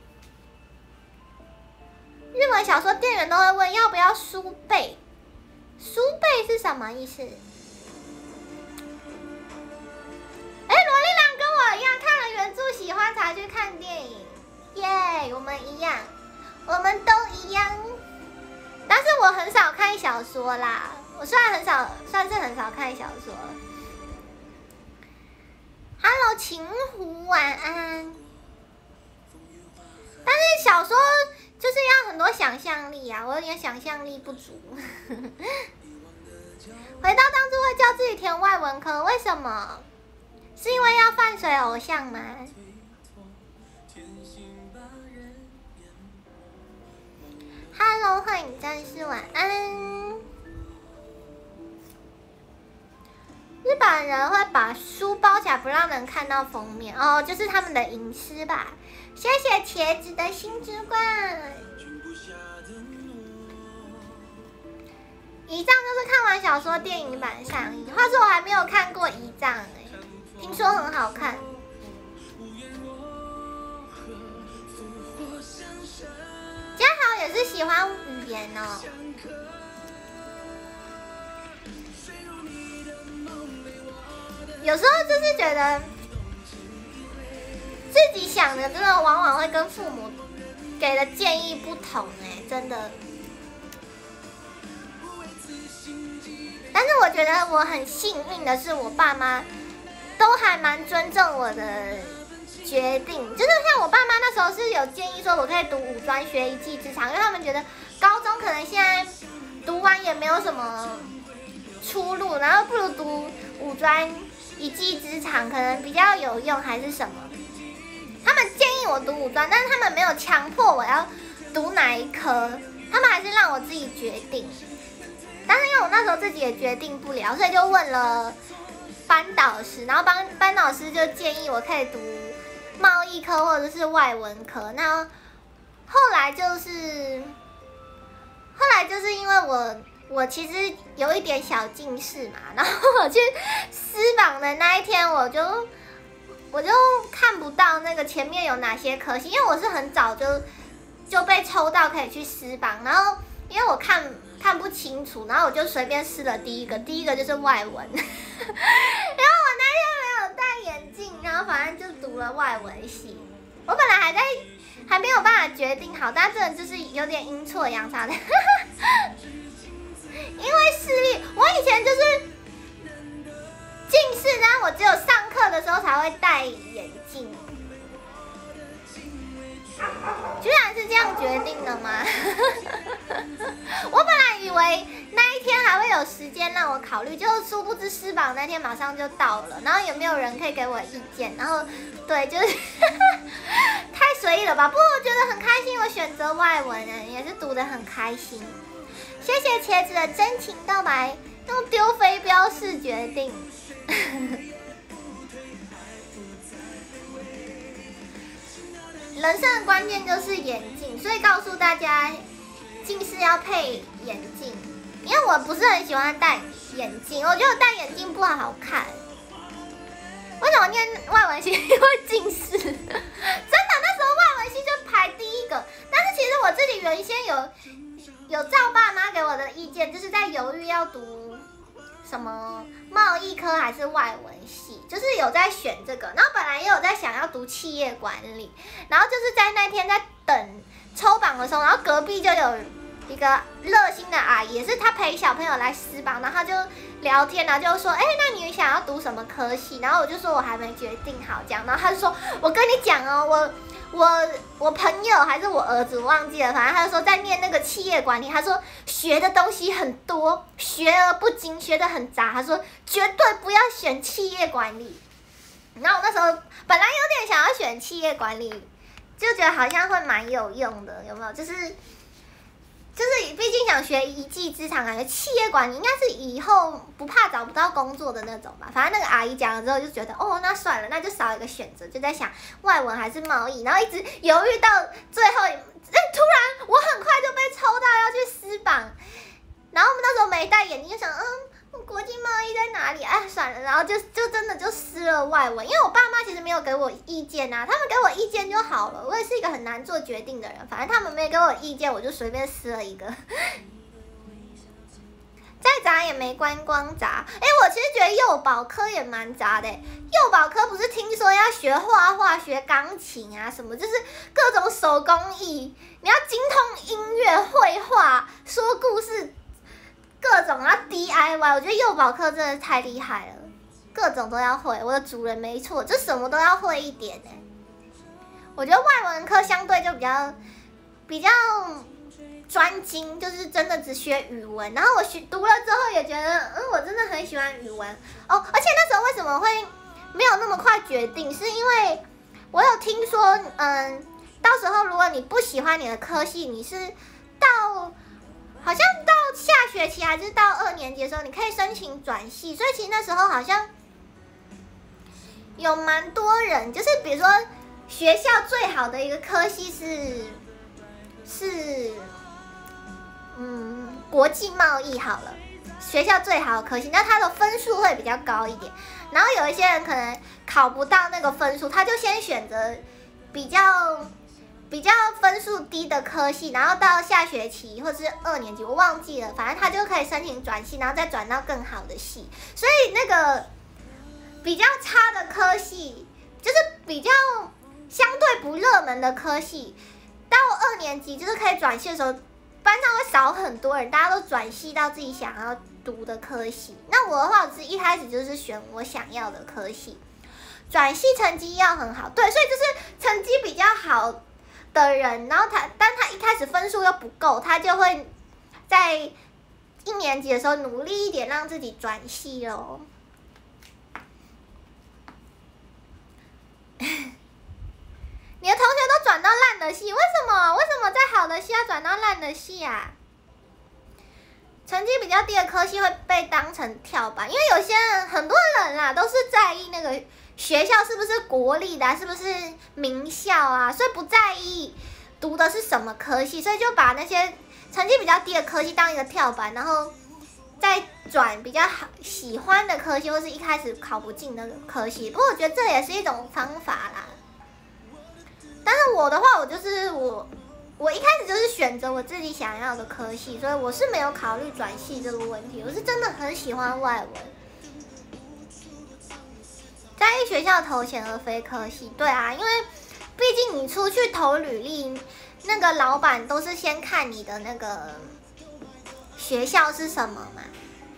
日文小说店员都会问要不要书背，书背是什么意思？哎，萝莉郎跟我一样，看了原著喜欢才去看电影，耶，我们一样，我们都一样。但是我很少看小说啦，我虽然很少，算是很少看小说。Hello， 晴湖，晚安。但是小说就是要很多想象力啊，我有点想象力不足。回到当初会叫自己填外文科，为什么？是因为要饭水偶像吗？Hello， 幻影战士，晚安。日本人会把书包起来，不让人看到封面哦，就是他们的隐私吧。谢谢茄子的星之冠。遗仗就是看完小说电影版上映，话说我还没有看过遗仗哎，听说很好看。嘉豪也是喜欢语言哦。有时候就是觉得自己想的真的往往会跟父母给的建议不同哎，真的。但是我觉得我很幸运的是，我爸妈都还蛮尊重我的决定，就是像我爸妈那时候是有建议说我可以读五专学一技之长，因为他们觉得高中可能现在读完也没有什么出路，然后不如读五专一技之长可能比较有用还是什么。他们建议我读五专，但是他们没有强迫我要读哪一科，他们还是让我自己决定。但是因为我那时候自己也决定不了，所以就问了班导师，然后班班导师就建议我可以读贸易科或者是外文科。那后来就是后来就是因为我我其实有一点小近视嘛，然后我去撕榜的那一天，我就我就看不到那个前面有哪些科系，因为我是很早就就被抽到可以去撕榜，然后因为我看看不清楚，然后我就随便撕了第一个，第一个就是外文，然后我那天没有戴眼镜，然后反正就读了外文系。我本来还在还没有办法决定好，但真的就是有点阴错阳差的。因为视力，我以前就是近视，但我只有上课的时候才会戴眼镜。居然是这样决定的吗？我本来以为那一天还会有时间让我考虑，就殊不知撕榜那天马上就到了，然后也没有人可以给我意见，然后对，就是太随意了吧？不过我觉得很开心，我选择外文人也是读得很开心。谢谢茄子的真情告白，用丢飞镖式决定。人生的关键就是眼镜，所以告诉大家，近视要配眼镜。因为我不是很喜欢戴眼镜，我觉得戴眼镜不好看。为什么念外文系会近视？真的，那时候文系就排第一个。但是其实我自己原先有有照爸妈给我的意见，就是在犹豫要读什么贸易科还是外文系，就是有在选这个。然后本来也有在想要读企业管理，然后就是在那天在等抽榜的时候，然后隔壁就有一个热心的阿姨，也是她陪小朋友来撕榜，然后她就聊天，然后就说，哎、欸，那你想要读什么科系？然后我就说我还没决定好这样，然后她就说，我跟你讲哦，我我我朋友还是我儿子我忘记了，反正他就说在念那个企业管理，他说学的东西很多，学而不精，学得很杂，他说绝对不要选企业管理。然后我那时候本来有点想要选企业管理，就觉得好像会蛮有用的，有没有？就是就是毕竟想学一技之长，感觉企业管理应该是以后不怕找不到工作的那种吧。反正那个阿姨讲了之后，就觉得哦，那算了，那就少一个选择，就在想外文还是贸易，然后一直犹豫到最后，哎，突然我很快就被抽到要去撕榜，然后我们那时候没戴眼镜，就想嗯，国际贸易在哪里？哎，算了，然后就就真的就撕了外文，因为我爸妈其实没有给我意见啊，他们给我意见就好了。我也是一个很难做决定的人，反正他们没给我意见，我就随便撕了一个。再杂也没观光杂，哎，我其实觉得幼保科也蛮杂的。幼保科不是听说要学画画、学钢琴啊什么，就是各种手工艺，你要精通音乐、绘画、说故事。各种要 D I Y， 我觉得幼保课真的太厉害了，各种都要会。我的主人没错，就什么都要会一点哎。我觉得外文科相对就比较比较专精，就是真的只学语文。然后我学读了之后也觉得，嗯，我真的很喜欢语文哦。而且那时候为什么会没有那么快决定，是因为我有听说，嗯，到时候如果你不喜欢你的科系，你是到。好像到下学期还是到二年级的时候，你可以申请转系，所以其实那时候好像有蛮多人，就是比如说学校最好的一个科系是是嗯国际贸易好了，学校最好的科系，那他的分数会比较高一点。然后有一些人可能考不到那个分数，他就先选择比较。比较分数低的科系，然后到下学期或者是二年级，我忘记了，反正他就可以申请转系，然后再转到更好的系。所以那个比较差的科系，就是比较相对不热门的科系，到二年级就是可以转系的时候，班上会少很多人，大家都转系到自己想要读的科系。那我的话，我是一开始就是选我想要的科系，转系成绩要很好，对，所以就是成绩比较好的人，然后他，但他一开始分数又不够，他就会在一年级的时候努力一点，让自己转系咯。你的同学都转到烂的系，为什么？为什么在好的系要转到烂的系啊？成绩比较低的科系会被当成跳板，因为有些人，很多人啊，都是在意那个学校是不是国立的、啊，是不是名校啊，所以不在意读的是什么科系，所以就把那些成绩比较低的科系当一个跳板，然后再转比较好喜欢的科系，或是一开始考不进的科系。不过我觉得这也是一种方法啦。但是我的话，我就是我，我一开始就是选择我自己想要的科系，所以我是没有考虑转系这个问题。我是真的很喜欢外文。在意学校头衔而非科系，对啊，因为毕竟你出去投履历，那个老板都是先看你的那个学校是什么嘛。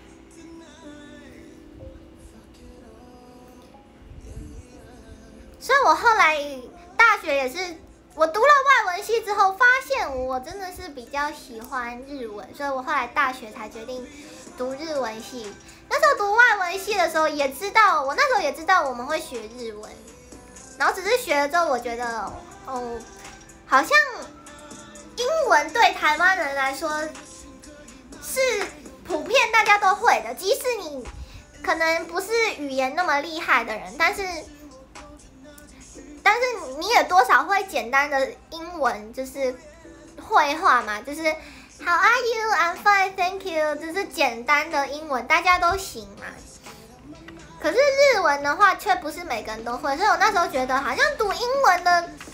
所以我后来大学也是，我读了外文系之后，发现我真的是比较喜欢日文，所以我后来大学才决定读日文系。那时候读外文系的时候，也知道我那时候也知道我们会学日文，然后只是学了之后，我觉得哦，好像英文对台湾人来说是普遍大家都会的，即使你可能不是语言那么厉害的人，但是但是你也多少会简单的英文，就是绘画嘛，就是 How are you? I'm fine, thank you。就是简单的英文，大家都行嘛。可是日文的话，却不是每个人都会，所以我那时候觉得，好像读英文的，而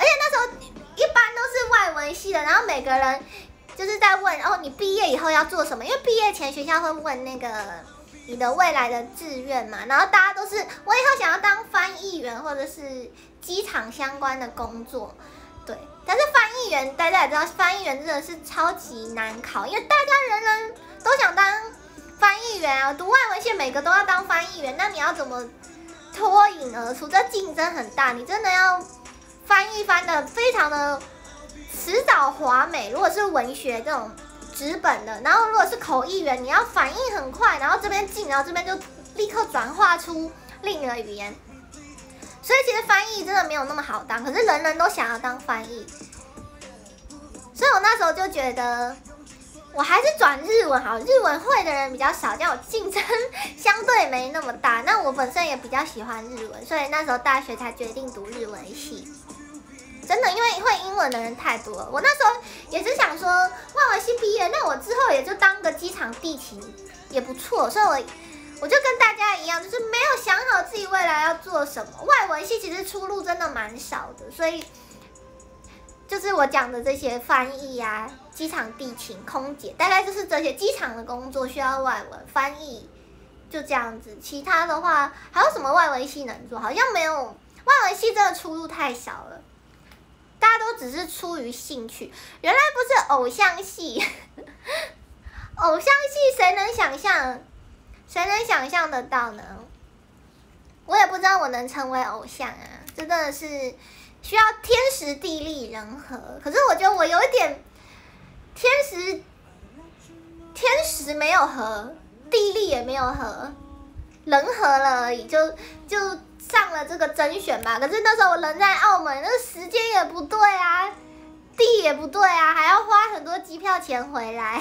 且那时候一般都是外文系的，然后每个人就是在问哦，你毕业以后要做什么？因为毕业前学校会问那个你的未来的志愿嘛，然后大家都是我以后想要当翻译员或者是机场相关的工作，对。但是翻译员大家也知道，翻译员真的是超级难考，因为大家人人都想当翻译员啊，读外文系每个都要当翻译员，那你要怎么脱颖而出？这竞争很大，你真的要翻译翻的非常的辞藻华美。如果是文学这种纸本的，然后如果是口译员，你要反应很快，然后这边进，然后这边就立刻转化出另一个语言。所以其实翻译真的没有那么好当，可是人人都想要当翻译，所以我那时候就觉得，我还是转日文好，日文会的人比较少，这样我竞争相对没那么大。那我本身也比较喜欢日文，所以那时候大学才决定读日文系。真的，因为会英文的人太多了。我那时候也是想说，外文系毕业，那我之后也就当个机场地勤也不错，所以我。我就跟大家一样，就是没有想好自己未来要做什么。外文系其实出路真的蛮少的，所以就是我讲的这些翻译啊、机场地勤、空姐，大概就是这些机场的工作需要外文翻译，就这样子。其他的话还有什么外文系能做？好像没有，外文系真的出路太少了，大家都只是出于兴趣。原来不是偶像系，偶像系谁能想象？谁能想象得到呢？我也不知道我能成为偶像啊，这真的是需要天时地利人和。可是我觉得我有一点天时天时没有合，地利也没有合，人和了而已，就就上了这个甄选吧。可是那时候我人在澳门，那个时间也不对啊，地也不对啊，还要花很多机票钱回来。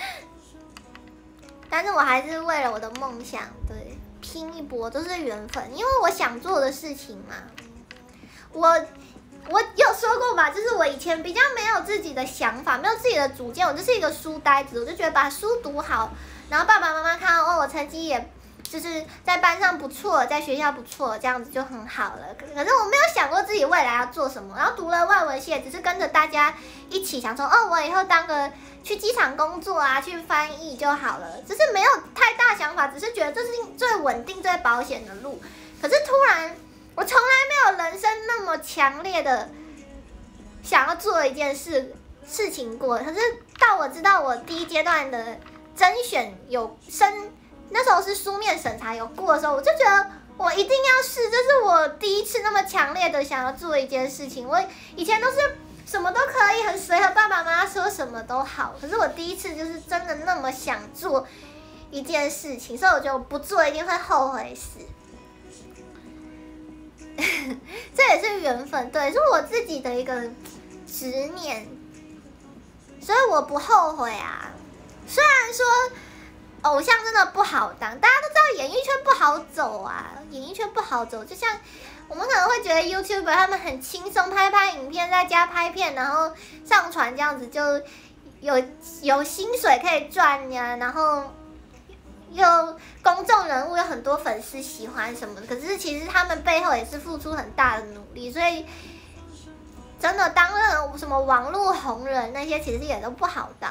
但是我还是为了我的梦想，对，拼一波，都是缘分。因为我想做的事情嘛，我我有说过吧，就是我以前比较没有自己的想法，没有自己的主见，我就是一个书呆子，我就觉得把书读好，然后爸爸妈妈看到哦，我成绩也就是在班上不错，在学校不错，这样子就很好了。可是我没有想过自己未来要做什么，然后读了外文系，也只是跟着大家一起想说，哦，我以后当个。去机场工作啊，去翻译就好了，只是没有太大想法，只是觉得这是最稳定、最保险的路。可是突然，我从来没有人生那么强烈的想要做一件事事情过。可是到我知道我第一阶段的甄选有升，那时候是书面审查有过的时候，我就觉得我一定要试，这是我第一次那么强烈的想要做一件事情。我以前都是。什么都可以，很随和，爸爸妈妈说什么都好。可是我第一次就是真的那么想做一件事情，所以我觉得我不做一定会后悔死。这也是缘分，对，是我自己的一个执念，所以我不后悔啊。虽然说偶像真的不好当，大家都知道演艺圈不好走啊，演艺圈不好走，就像。我们可能会觉得 YouTuber 他们很轻松，拍拍影片，在家拍片，然后上传这样子就有有薪水可以赚呀，然后又公众人物有很多粉丝喜欢什么的。可是其实他们背后也是付出很大的努力，所以真的当了什么网络红人那些，其实也都不好当。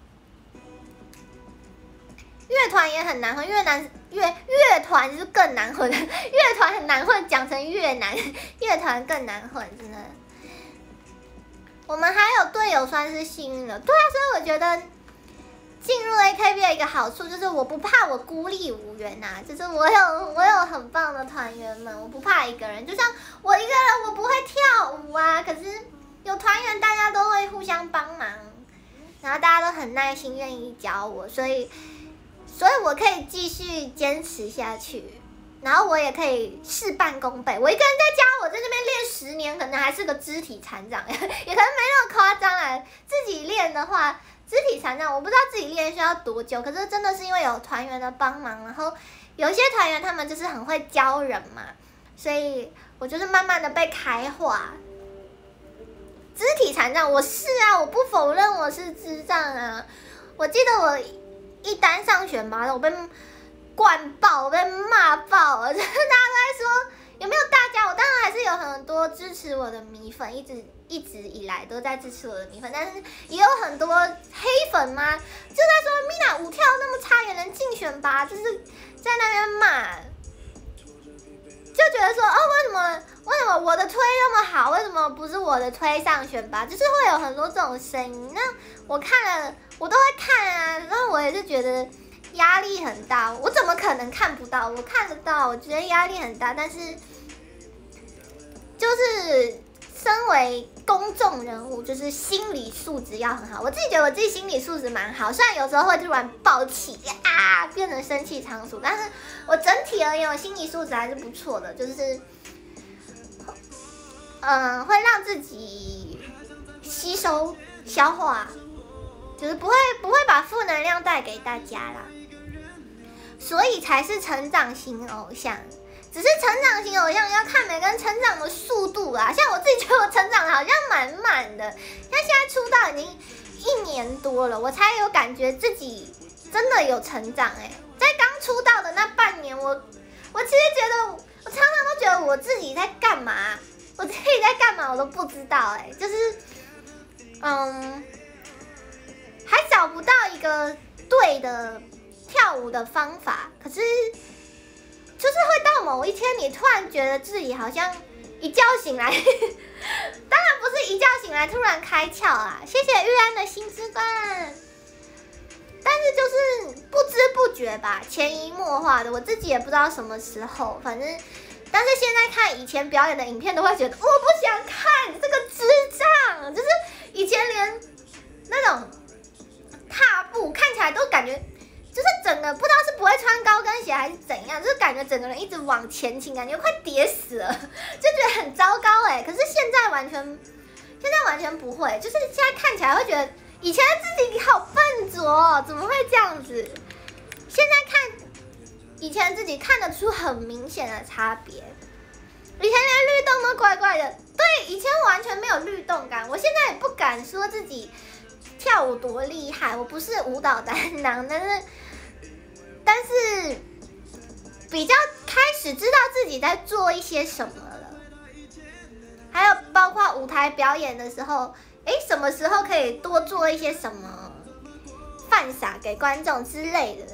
乐团也很难混，越南乐乐团是更难混，乐团很难混，讲成越南乐团更难混，真的。我们还有队友算是幸运了，对啊，所以我觉得进入 A K B 的一个好处就是我不怕我孤立无援呐、啊，就是我有我有很棒的团员们，我不怕一个人，就像我一个人我不会跳舞啊，可是有团员大家都会互相帮忙，然后大家都很耐心愿意教我，所以。所以我可以继续坚持下去，然后我也可以事半功倍。我一个人在家，我在那边练十年，可能还是个肢体残障，也可能没那么夸张啊。自己练的话，肢体残障，我不知道自己练需要多久，可是真的是因为有团员的帮忙，然后有一些团员他们就是很会教人嘛，所以我就是慢慢的被开化。肢体残障，我是啊，我不否认我是智障啊。我记得我。一单上选拔的，我被灌爆，我被骂爆了，就是大家都在说有没有大家？我当然还是有很多支持我的米粉，一直一直以来都在支持我的米粉，但是也有很多黑粉吗？就在说 Mina 舞跳那么差也能竞选吧，就是在那边骂，就觉得说哦，为什么为什么我的推那么好，为什么不是我的推上选拔？就是会有很多这种声音。那我看了，我都会看啊，然后我也是觉得压力很大。我怎么可能看不到？我看得到，我觉得压力很大，但是就是身为公众人物，就是心理素质要很好。我自己觉得我自己心理素质蛮好，虽然有时候会突然暴起啊，变成生气仓鼠，但是我整体而言，我心理素质还是不错的，就是，嗯、呃，会让自己吸收消化，就是不会不会把负能量带给大家啦，所以才是成长型偶像。只是成长型偶像要看每个人成长的速度啦，像我自己觉得我成长的好像蛮慢的，像现在出道已经一年多了，我才有感觉自己真的有成长哎、欸。在刚出道的那半年，我我其实觉得，我常常都觉得我自己在干嘛，我自己在干嘛我都不知道哎、欸，就是嗯，还找不到一个对的跳舞的方法，可是。就是会到某一天，你突然觉得自己好像一觉醒来，当然不是一觉醒来突然开窍啦。谢谢玉安的新之冠，但是就是不知不觉吧，潜移默化的，我自己也不知道什么时候，反正，但是现在看以前表演的影片，都会觉得我不想看这个智障，就是以前连那种踏步看起来都感觉。就是整个不知道是不会穿高跟鞋还是怎样，就是感觉整个人一直往前倾，感觉快跌死了，就觉得很糟糕哎、欸。可是现在完全，现在完全不会，就是现在看起来会觉得以前的自己好笨拙、哦，怎么会这样子？现在看以前自己看得出很明显的差别，以前连律动都怪怪的，对，以前完全没有律动感，我现在也不敢说自己跳舞多厉害，我不是舞蹈担当，但是。但是比较开始知道自己在做一些什么了，还有包括舞台表演的时候，哎，什么时候可以多做一些什么犯傻给观众之类的，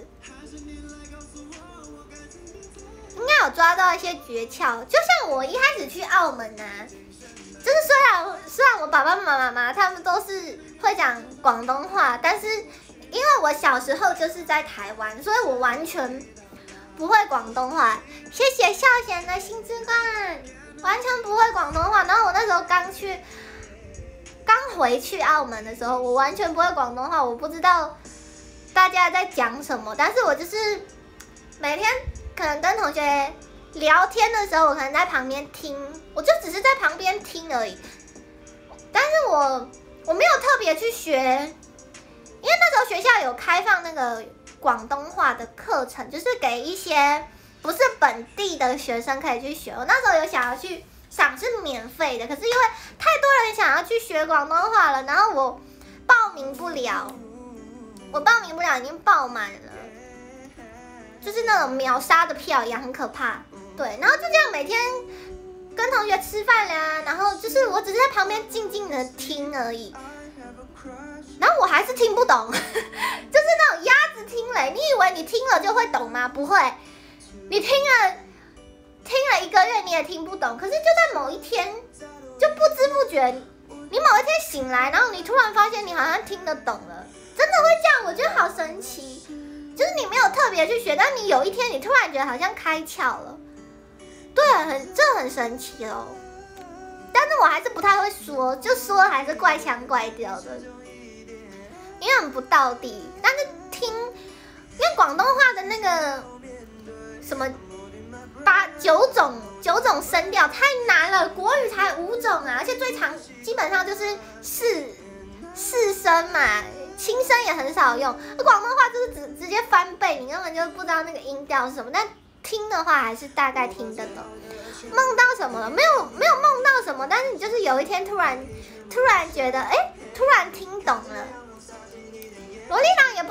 应该有抓到一些诀窍。就像我一开始去澳门啊，就是虽然虽然我爸爸妈妈嘛他们都是会讲广东话，但是。因为我小时候就是在台湾，所以我完全不会广东话。谢谢孝贤的新之冠，完全不会广东话。然后我那时候刚去，刚回去澳门的时候，我完全不会广东话，我不知道大家在讲什么。但是我就是每天可能跟同学聊天的时候，我可能在旁边听，我就只是在旁边听而已。但是我我没有特别去学。因为那时候学校有开放那个广东话的课程，就是给一些不是本地的学生可以去学。我那时候有想要去上，是免费的，可是因为太多人想要去学广东话了，然后我报名不了，我报名不了，已经爆满了，就是那种秒杀的票一样，很可怕。对，然后就这样每天跟同学吃饭啦，然后就是我只是在旁边静静的听而已。然后我还是听不懂，就是那种鸭子听雷。你以为你听了就会懂吗？不会，你听了听了一个月你也听不懂。可是就在某一天，就不知不觉，你某一天醒来，然后你突然发现你好像听得懂了，真的会这样，我觉得好神奇。就是你没有特别去学，但你有一天你突然觉得好像开窍了，对，很这很神奇哦。但是我还是不太会说，就说还是怪腔怪调的。因为很不道地，但是听，因为广东话的那个什么八九种九种声调太难了，国语才五种啊，而且最长基本上就是四四声嘛，轻声也很少用。广东话就是直直接翻倍，你根本就不知道那个音调是什么，但听的话还是大概听得懂。梦到什么了？没有没有梦到什么，但是你就是有一天突然突然觉得，哎，突然听懂了。萝莉郎也不知道什么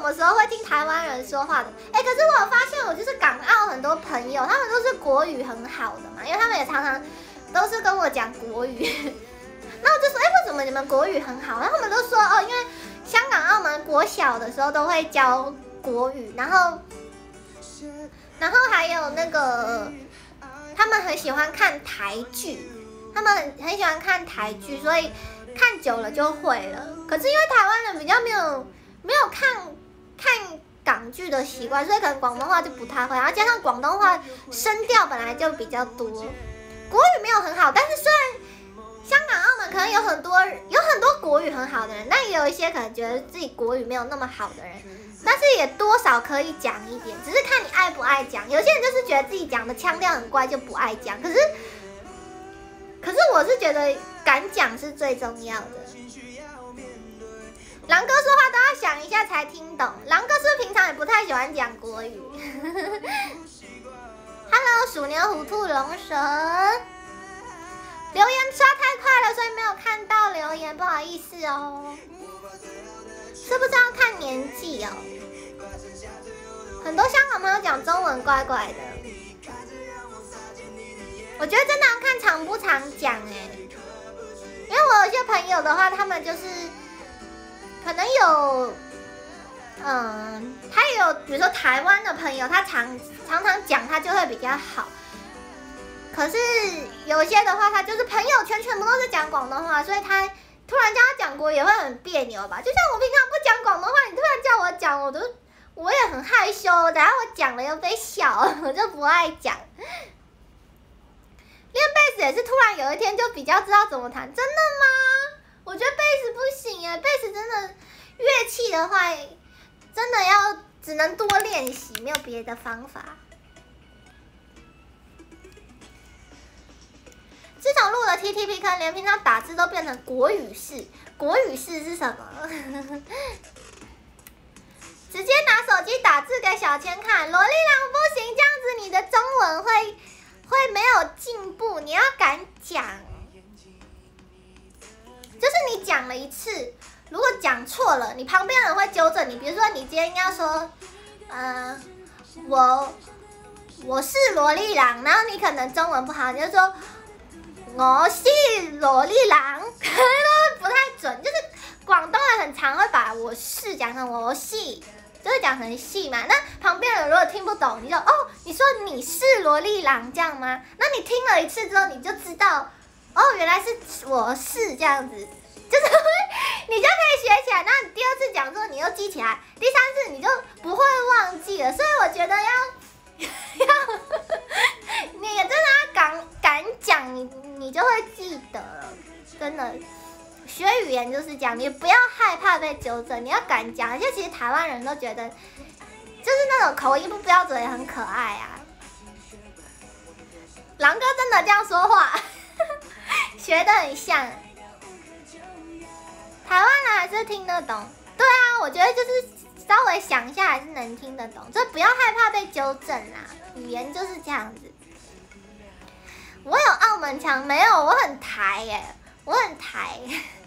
的时候会听台湾人说话的。哎，可是我有发现，我就是港澳很多朋友，他们都是国语很好的嘛，因为他们也常常都是跟我讲国语。然后我就说，哎，为什么你们国语很好？然后他们都说，哦，因为香港、澳门国小的时候都会教国语，然后，然后还有那个，他们很喜欢看台剧，他们很很喜欢看台剧，所以看久了就会了。可是因为台湾人比较没有没有看看港剧的习惯，所以可能广东话就不太会，然后加上广东话声调本来就比较多，国语没有很好，但是虽然香港、澳门可能有很多有很多国语很好的人，但也有一些可能觉得自己国语没有那么好的人，但是也多少可以讲一点，只是看你爱不爱讲。有些人就是觉得自己讲的腔调很怪就不爱讲，可是可是我是觉得敢讲是最重要的。狼哥说话都要想一下才听懂，狼哥是不是平常也不太喜欢讲国语？Hello， 鼠牛虎兔龙蛇。留言刷太快了，所以没有看到留言，不好意思哦。是不是要看年纪哦？很多香港朋友讲中文怪怪的，我觉得真的要看常不常讲哎。因为我有些朋友的话，他们就是可能有，嗯，他也有，比如说台湾的朋友，他常常常讲，他就会比较好。可是有些的话，他就是朋友圈全部都是讲广东话，所以他突然叫他讲国语也会很别扭吧？就像我平常不讲广东话，你突然叫我讲，我都我也很害羞，等下我讲了又被笑，我就不爱讲。练贝斯也是突然有一天就比较知道怎么弹，真的吗？我觉得贝斯不行耶，贝斯真的乐器的话，真的要只能多练习，没有别的方法。自从录了 T T P 课，连平常打字都变成国语式。国语式是什么？直接拿手机打字给小千看，萝莉郎不行，这样子你的中文会会没有进步。你要敢讲，就是你讲了一次，如果讲错了，你旁边人会纠正你。比如说你今天要说，嗯、呃，我我是萝莉郎，然后你可能中文不好，你就说。我是萝莉郎，都不太准，就是广东人很常会把我是讲成我是，就是讲成是嘛。那旁边人如果听不懂，你就哦，你说你是萝莉郎这样吗？那你听了一次之后，你就知道哦，原来是我是这样子，就是你就可以学起来。那你第二次讲之后，你又记起来，第三次你就不会忘记了。所以我觉得要。要你也真的要敢敢讲，你你就会记得了。真的，学语言就是这样，你不要害怕被纠正，你要敢讲。而且其实台湾人都觉得，就是那种口音不标准也很可爱啊。狼哥真的这样说话，学得很像。台湾人还是听得懂。对啊，我觉得就是。稍微想一下还是能听得懂，就不要害怕被纠正啦。语言就是这样子。我有澳门腔没有？我很台耶，我很台。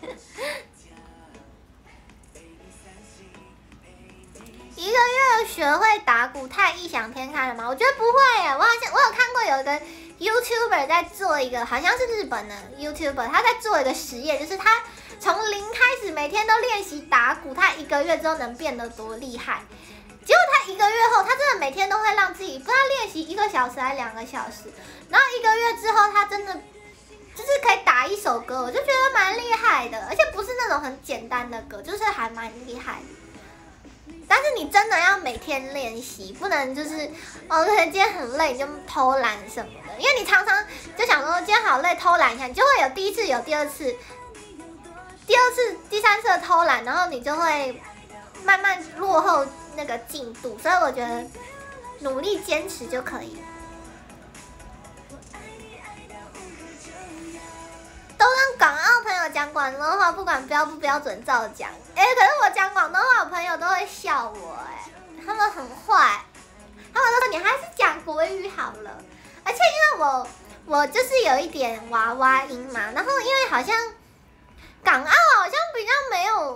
一个月学会打鼓太异想天开了吗？我觉得不会耶。我好像我有看过有一个 YouTuber 在做一个，好像是日本的 YouTuber， 他在做一个实验，就是他。从零开始，每天都练习打鼓，他一个月之后能变得多厉害？结果他一个月后，他真的每天都会让自己不知道练习一个小时还是两个小时，然后一个月之后，他真的就是可以打一首歌，我就觉得蛮厉害的，而且不是那种很简单的歌，就是还蛮厉害的。但是你真的要每天练习，不能就是哦，可能今天很累你就偷懒什么的，因为你常常就想说今天好累，偷懒一下，你就会有第一次，有第二次。第二次、第三次的偷懒，然后你就会慢慢落后那个进度，所以我觉得努力坚持就可以。都跟港澳朋友讲广东话，不管标不标准照讲。哎，可是我讲广东话，我朋友都会笑我，哎，他们很坏，他们都说你还是讲国语好了。而且因为我我就是有一点娃娃音嘛，然后因为好像。港澳好像比较没有，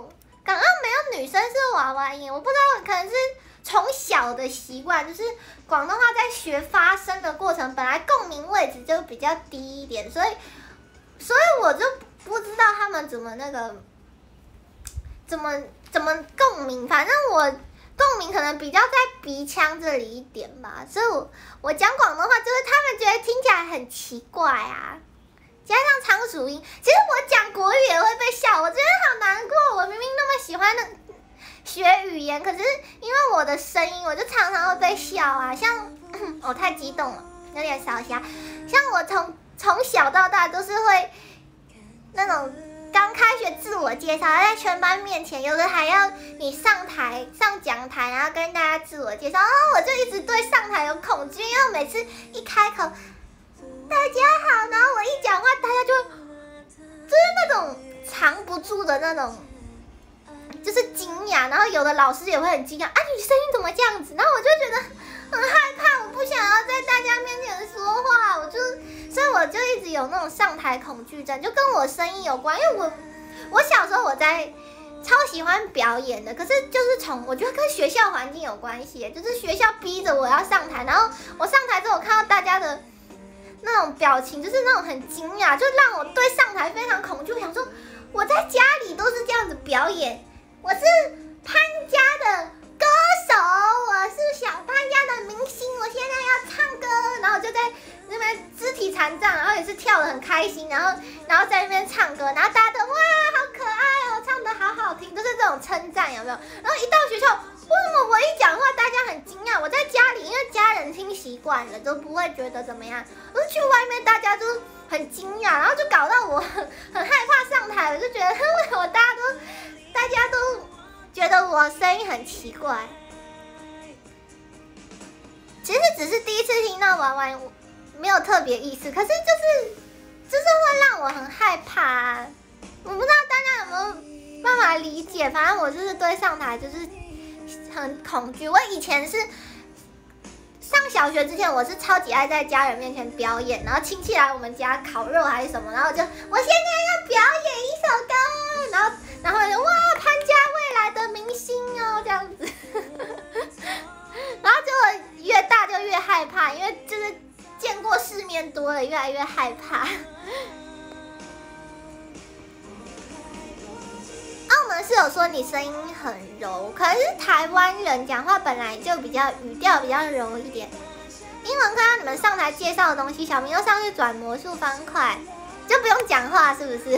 港澳没有女生是娃娃音，我不知道，可能是从小的习惯，就是广东话在学发声的过程，本来共鸣位置就比较低一点，所以，所以我就不知道他们怎么那个，怎么怎么共鸣，反正我共鸣可能比较在鼻腔这里一点吧，所以我我讲广东话就是他们觉得听起来很奇怪啊。加上仓鼠音，其实我讲国语也会被笑，我真的好难过。我明明那么喜欢的学语言，可是因为我的声音，我就常常会被笑啊。像我太激动了，有点烧瞎。像我从从小到大都是会那种刚开学自我介绍，在全班面前，有的还要你上台上讲台，然后跟大家自我介绍。然后我就一直对上台有恐惧，因为我每次一开口。大家好，然后我一讲话，大家就就是那种藏不住的那种，就是惊讶，然后有的老师也会很惊讶啊，你声音怎么这样子？然后我就觉得很害怕，我不想要在大家面前说话，我就所以我就一直有那种上台恐惧症，就跟我声音有关，因为我我小时候我在超喜欢表演的，可是就是从我觉得跟学校环境有关系，就是学校逼着我要上台，然后我上台之后，我看到大家的。那种表情就是那种很惊讶，就让我对上台非常恐惧。我想说，我在家里都是这样子表演，我是潘家的歌手，我是小潘家的明星，我现在要唱歌，然后就在那边肢体残障，然后也是跳得很开心，然后然后在那边唱歌，然后大家都哇好可爱哦，唱得好好听，就是这种称赞有没有？然后一到学校。为什么我一讲话大家很惊讶？我在家里，因为家人听习惯了，都不会觉得怎么样。我去外面，大家都很惊讶，然后就搞到我很很害怕上台。我就觉得为什么大家都大家都觉得我声音很奇怪？其实只是第一次听到玩玩，没有特别意思，可是就是就是会让我很害怕啊。我不知道大家有没有办法理解，反正我就是对上台就是。很恐惧。我以前是上小学之前，我是超级爱在家人面前表演，然后亲戚来我们家烤肉还是什么，然后我就我现在要表演一首歌，然后然后就哇潘家未来的明星哦这样子，然后结果越大就越害怕，因为就是见过世面多了，越来越害怕。澳门是有说你声音很柔，可是台湾人讲话本来就比较语调比较柔一点。英文课让你们上台介绍的东西，小明又上去转魔术方块，就不用讲话是不是？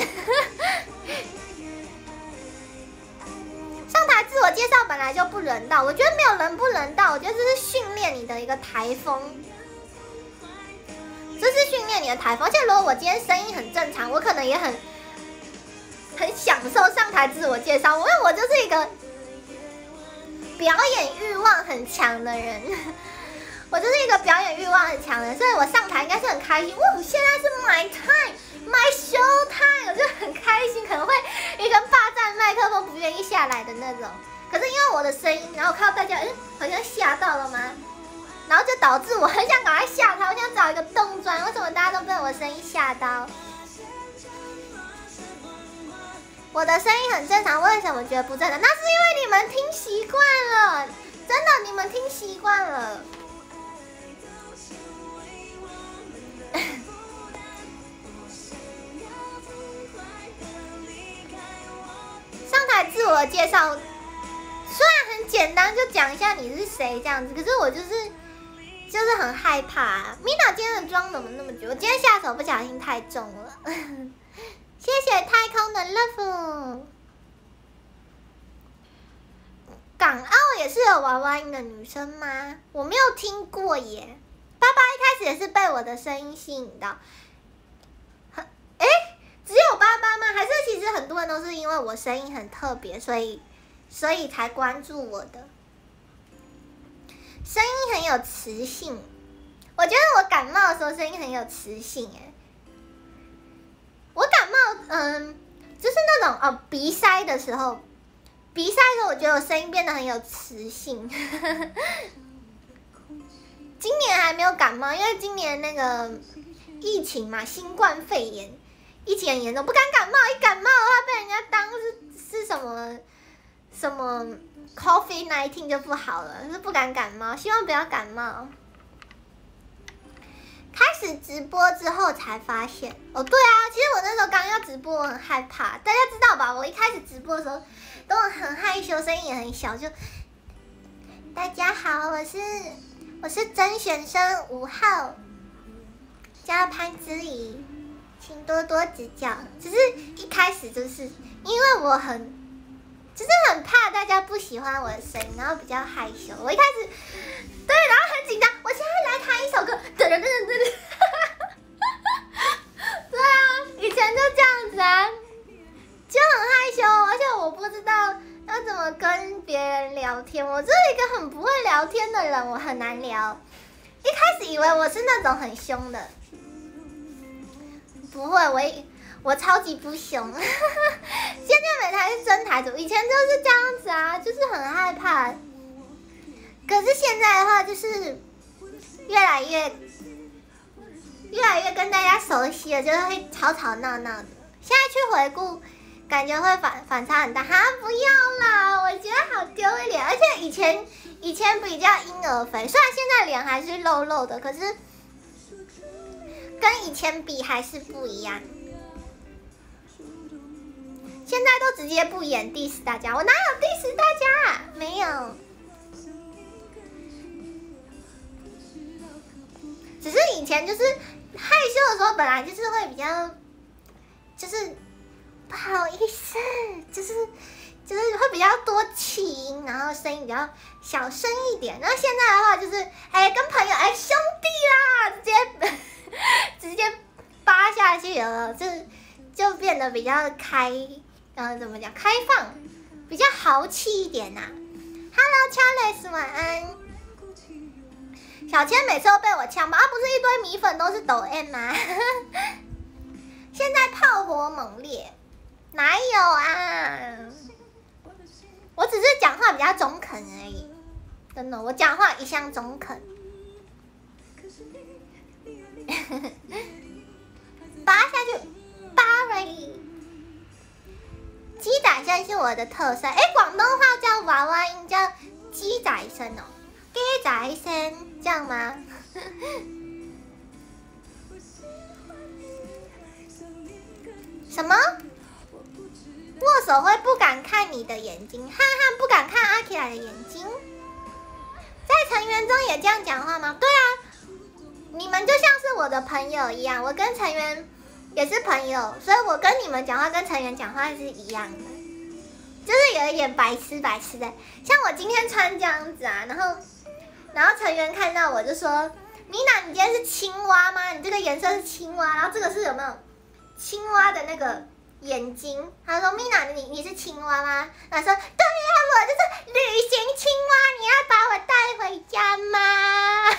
上台自我介绍本来就不人道，我觉得没有人不人道，我觉得这是训练你的一个台风，这是训练你的台风。而且如果我今天声音很正常，我可能也很。很享受上台自我介绍，因为我就是一个表演欲望很强的人，我就是一个表演欲望很强的人，所以我上台应该是很开心。哇，现在是 my time my show time， 我就很开心，可能会一个霸占麦克风不愿意下来的那种。可是因为我的声音，然后我看到大家，哎，好像吓到了吗？然后就导致我很想赶快下台，我想找一个洞钻。为什么大家都被我声音吓到？我的声音很正常，为什么觉得不正常？那是因为你们听习惯了，真的，你们听习惯了。上台自我介绍，虽然很简单，就讲一下你是谁这样子，可是我就是就是很害怕啊。米娜今天的妆怎么那么久？我今天下手不小心太重了。谢谢太空的 love。港澳也是有娃娃音的女生吗？我没有听过耶。爸爸一开始也是被我的声音吸引到。哎，只有爸爸吗？还是其实很多人都是因为我声音很特别，所以所以才关注我的。声音很有磁性，我觉得我感冒的时候声音很有磁性哎。我感冒，嗯，就是那种哦鼻塞的时候，鼻塞的时候，我觉得我声音变得很有磁性。今年还没有感冒，因为今年那个疫情嘛，新冠肺炎，疫情很严重，不敢感冒，一感冒的话被人家当是是什么什么 COVID 十九 就不好了，是不敢感冒，希望不要感冒。开始直播之后才发现，哦，对啊，其实我那时候刚要直播，我很害怕，大家知道吧？我一开始直播的时候都很害羞，声音也很小，就大家好，我是我是甄选生五号，叫潘之怡，请多多指教。只是一开始就是因为我很。就是很怕大家不喜欢我的声音，然后比较害羞。我一开始对，然后很紧张。我现在来弹一首歌，噔噔噔噔噔。对啊，以前就这样子啊，就很害羞，而且我不知道要怎么跟别人聊天。我就是一个很不会聊天的人，我很难聊。一开始以为我是那种很凶的，不会，我一。我超级不凶，现在每台是真台主，以前就是这样子啊，就是很害怕。可是现在的话，就是越来越越来越跟大家熟悉了，就是会吵吵闹闹的。现在去回顾，感觉会反反差很大。哈，不要啦，我觉得好丢脸。而且以前以前比较婴儿肥，虽然现在脸还是肉肉的，可是跟以前比还是不一样。现在都直接不演 diss 大家，我哪有 diss 大家、啊？没有，只是以前就是害羞的时候，本来就是会比较，就是不好意思，就是就是会比较多气音，然后声音比较小声一点。然后现在的话就是，哎，跟朋友哎兄弟啦，直接直接扒下去了，就是就变得比较开。呃，怎么讲？开放，比较豪气一点呐、啊。Hello Charles， 晚安。小千每次都被我呛吧，啊，不是一堆米粉都是抖 M 吗？现在炮火猛烈，哪有啊？我只是讲话比较中肯而已，真的，我讲话一向中肯。扒下去，扒了。鸡仔声是我的特色，哎，广东话叫娃娃音，叫鸡仔声哦，鸡仔声这样吗？什么？握手会不敢看你的眼睛，汉汉不敢看阿 Kira 的眼睛，在成员中也这样讲话吗？对啊，你们就像是我的朋友一样，我跟成员。也是朋友，所以我跟你们讲话跟成员讲话是一样的，就是有一点白痴白痴的。像我今天穿这样子啊，然后然后成员看到我就说：“米娜，你今天是青蛙吗？你这个颜色是青蛙，然后这个是有没有青蛙的那个眼睛？”他说：“米娜，你你是青蛙吗？”他说：“对呀，我就是旅行青蛙，你要把我带回家吗？”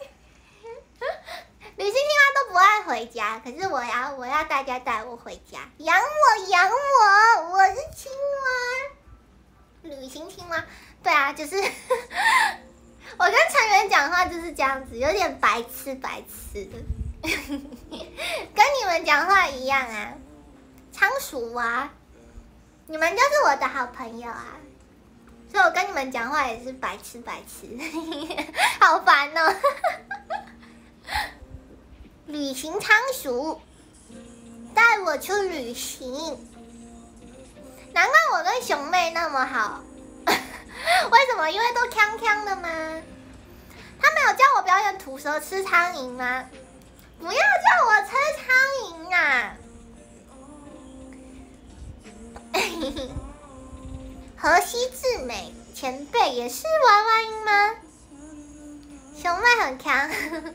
旅行青蛙都不爱回家，可是我要我要大家带我回家，养我养我，我是青蛙，旅行青蛙，对啊，就是我跟成员讲话就是这样子，有点白痴白痴的，跟你们讲话一样啊，仓鼠蛙，你们就是我的好朋友啊，所以我跟你们讲话也是白痴白痴，好烦哦。旅行仓鼠带我去旅行，难怪我跟熊妹那么好。为什么？因为都锵锵的吗？他没有叫我表演吐舌吃苍蝇吗？不要叫我吃苍蝇啊！河西智美前辈也是娃娃音吗？熊妹很锵。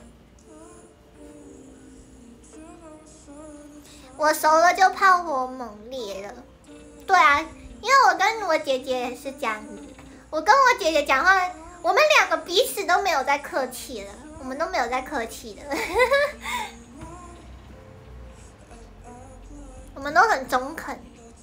我熟了就炮火猛烈了，对啊，因为我跟我姐姐也是这样子，我跟我姐姐讲话，我们两个彼此都没有在客气了，我们都没有在客气的，我们都很中肯。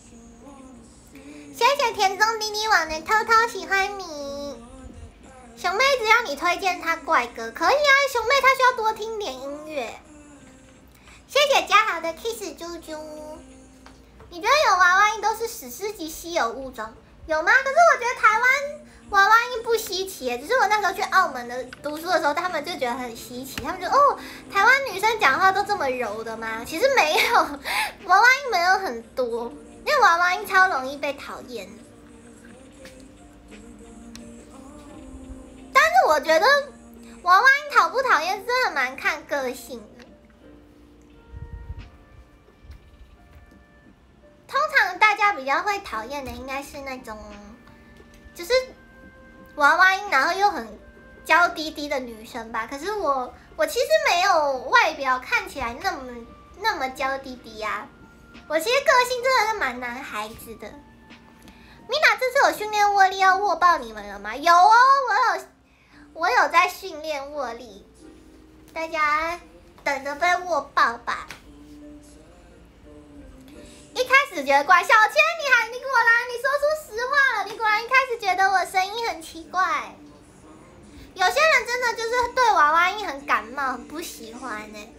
谢谢田中滴滴网的偷偷喜欢你，熊妹只要你推荐她怪歌，可以啊，熊妹她需要多听点音乐。谢谢嘉豪的 kiss 猪猪，你觉得有娃娃音都是史诗级稀有物种？ 有吗？可是我觉得台湾娃娃音不稀奇，只是我那时候去澳门的读书的时候，他们就觉得很稀奇，他们就哦，台湾女生讲话都这么柔的吗？其实没有，娃娃音没有很多，因为娃娃音超容易被讨厌的。但是我觉得娃娃音讨不讨厌真的蛮看个性的。通常大家比较会讨厌的应该是那种，就是娃娃音，然后又很娇滴滴的女生吧。可是我我其实没有外表看起来那么那么娇滴滴呀、啊。我其实个性真的是蛮男孩子的。米娜这次有训练握力要握爆你们了吗？有哦，我有我有在训练握力，大家等着被握爆吧。一开始觉得怪，小千你还你果然你说出实话了，你果然一开始觉得我声音很奇怪。有些人真的就是对娃娃音很感冒，很不喜欢呢、欸。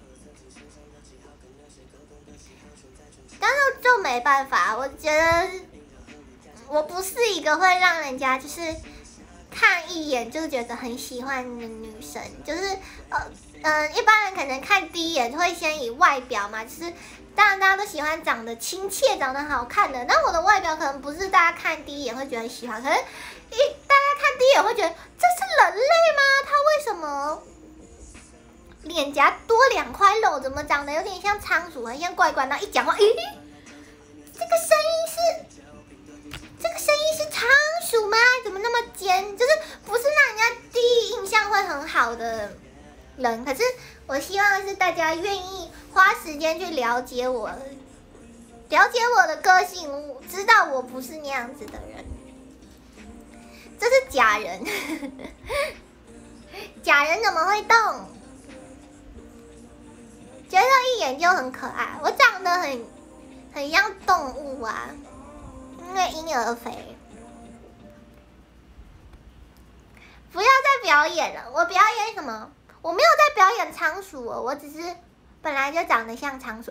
但是就没办法，我觉得我不是一个会让人家就是看一眼就觉得很喜欢的女生，就是呃呃，一般人可能看第一眼就会先以外表嘛，就是当然大家都喜欢长得亲切、长得好看的。那我的外表可能不是大家看第一眼会觉得喜欢，可是一大家看第一眼会觉得这是人类吗？他为什么脸颊多两块肉，怎么长得有点像仓鼠，很像怪怪？然后一讲话，咦，这个声音是这个声音是仓鼠吗？怎么那么尖？就是不是让人家第一印象会很好的人。可是我希望是大家愿意花时间去了解我，了解我的个性，知道我不是那样子的人。这是假人，假人怎么会动？觉得一眼就很可爱，我长得很很像动物啊，因为婴儿肥。不要再表演了，我表演什么？我没有在表演仓鼠哦，我只是本来就长得像仓鼠。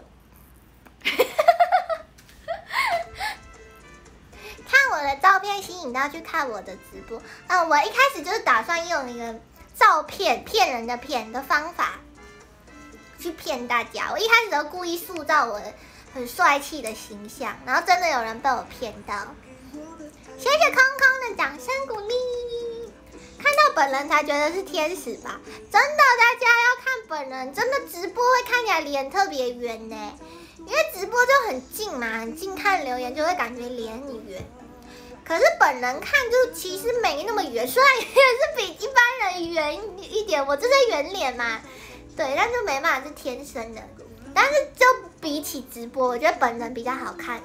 看我的照片吸引到去看我的直播，嗯，我一开始就是打算用一个照片骗人的骗的方法去骗大家。我一开始都故意塑造我很帅气的形象，然后真的有人被我骗到。谢谢空空的掌声鼓励，看到本人才觉得是天使吧？真的，大家要看本人，真的直播会看起来脸特别圆呢，因为直播就很近嘛，很近看留言就会感觉脸很圆。可是本人看就其实没那么圆，虽然也是比一般人圆一点，我就是圆脸嘛，对，但是没办法是天生的。但是就比起直播，我觉得本人比较好看。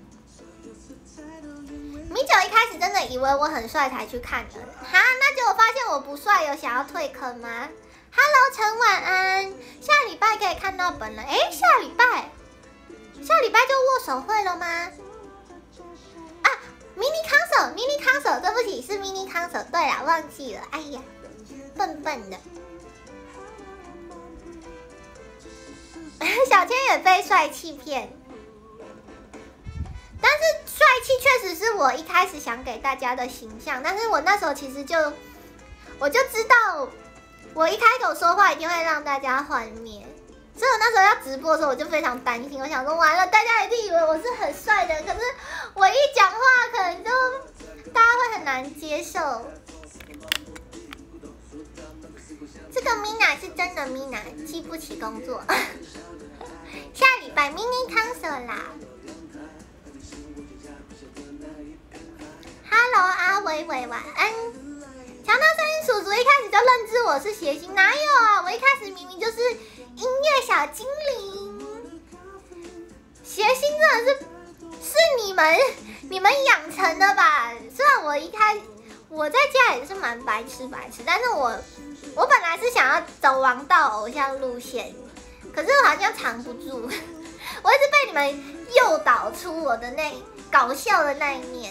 米九一开始真的以为我很帅才去看的，哈，那结果发现我不帅，有想要退坑吗 ？Hello 陈晚安，下礼拜可以看到本人，哎，下礼拜，下礼拜就握手会了吗？啊 ，mini concert，mini concert， 对不起，是 mini concert， 对了，忘记了，哎呀，笨笨的。小千也被帅气骗。但是帅气确实是我一开始想给大家的形象，但是我那时候其实就我就知道，我一开口说话一定会让大家幻灭，所以我那时候要直播的时候我就非常担心，我想说完了，大家一定以为我是很帅的，可是我一讲话可能就大家会很难接受。这个 Mina 是真的 Mina， 记不起工作。下礼拜 mini concert 啦。Hello， 阿伟伟晚安。强大声音叔叔一开始就认知我是谐星，哪有啊？我一开始明明就是音乐小精灵。谐星真的是是你们你们养成的吧？虽然我一开我在家也是蛮白痴白痴，但是我我本来是想要走王道偶像路线，可是我好像藏不住，我一直被你们诱导出我的那搞笑的那一面。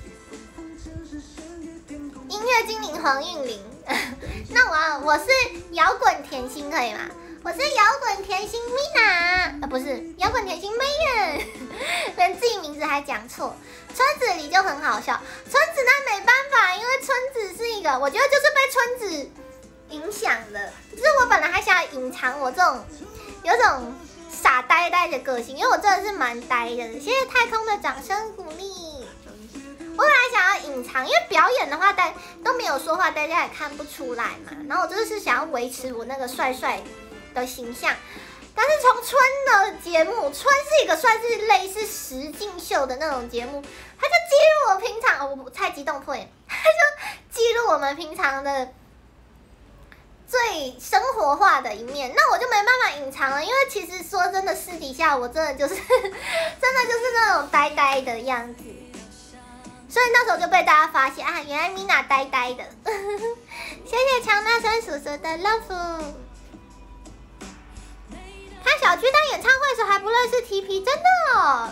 音乐精灵黄韵玲，那我我是摇滚甜心可以吗？我是摇滚甜心 Mina， 啊不是摇滚甜心 Mayan， 连自己名字还讲错。村子里就很好笑，村子那没办法，因为村子是一个，我觉得就是被村子影响的。就是我本来还想隐藏我这种有种傻呆呆的个性，因为我真的是蛮呆的。谢谢太空的掌声鼓励。我本来想要隐藏，因为表演的话，大都没有说话，大家也看不出来嘛。然后我就是想要维持我那个帅帅的形象。但是从春的节目，春是一个算是类似实境秀的那种节目，它就记录我平常，哦，我太激动破眼，它就记录我们平常的最生活化的一面，那我就没办法隐藏了，因为其实说真的，私底下我真的就是真的就是那种呆呆的样子，所以那时候就被大家发现啊，原来米娜呆呆的。谢谢强大声叔叔的 love。看小巨蛋演唱会的时候还不认识 T P， 真的哦。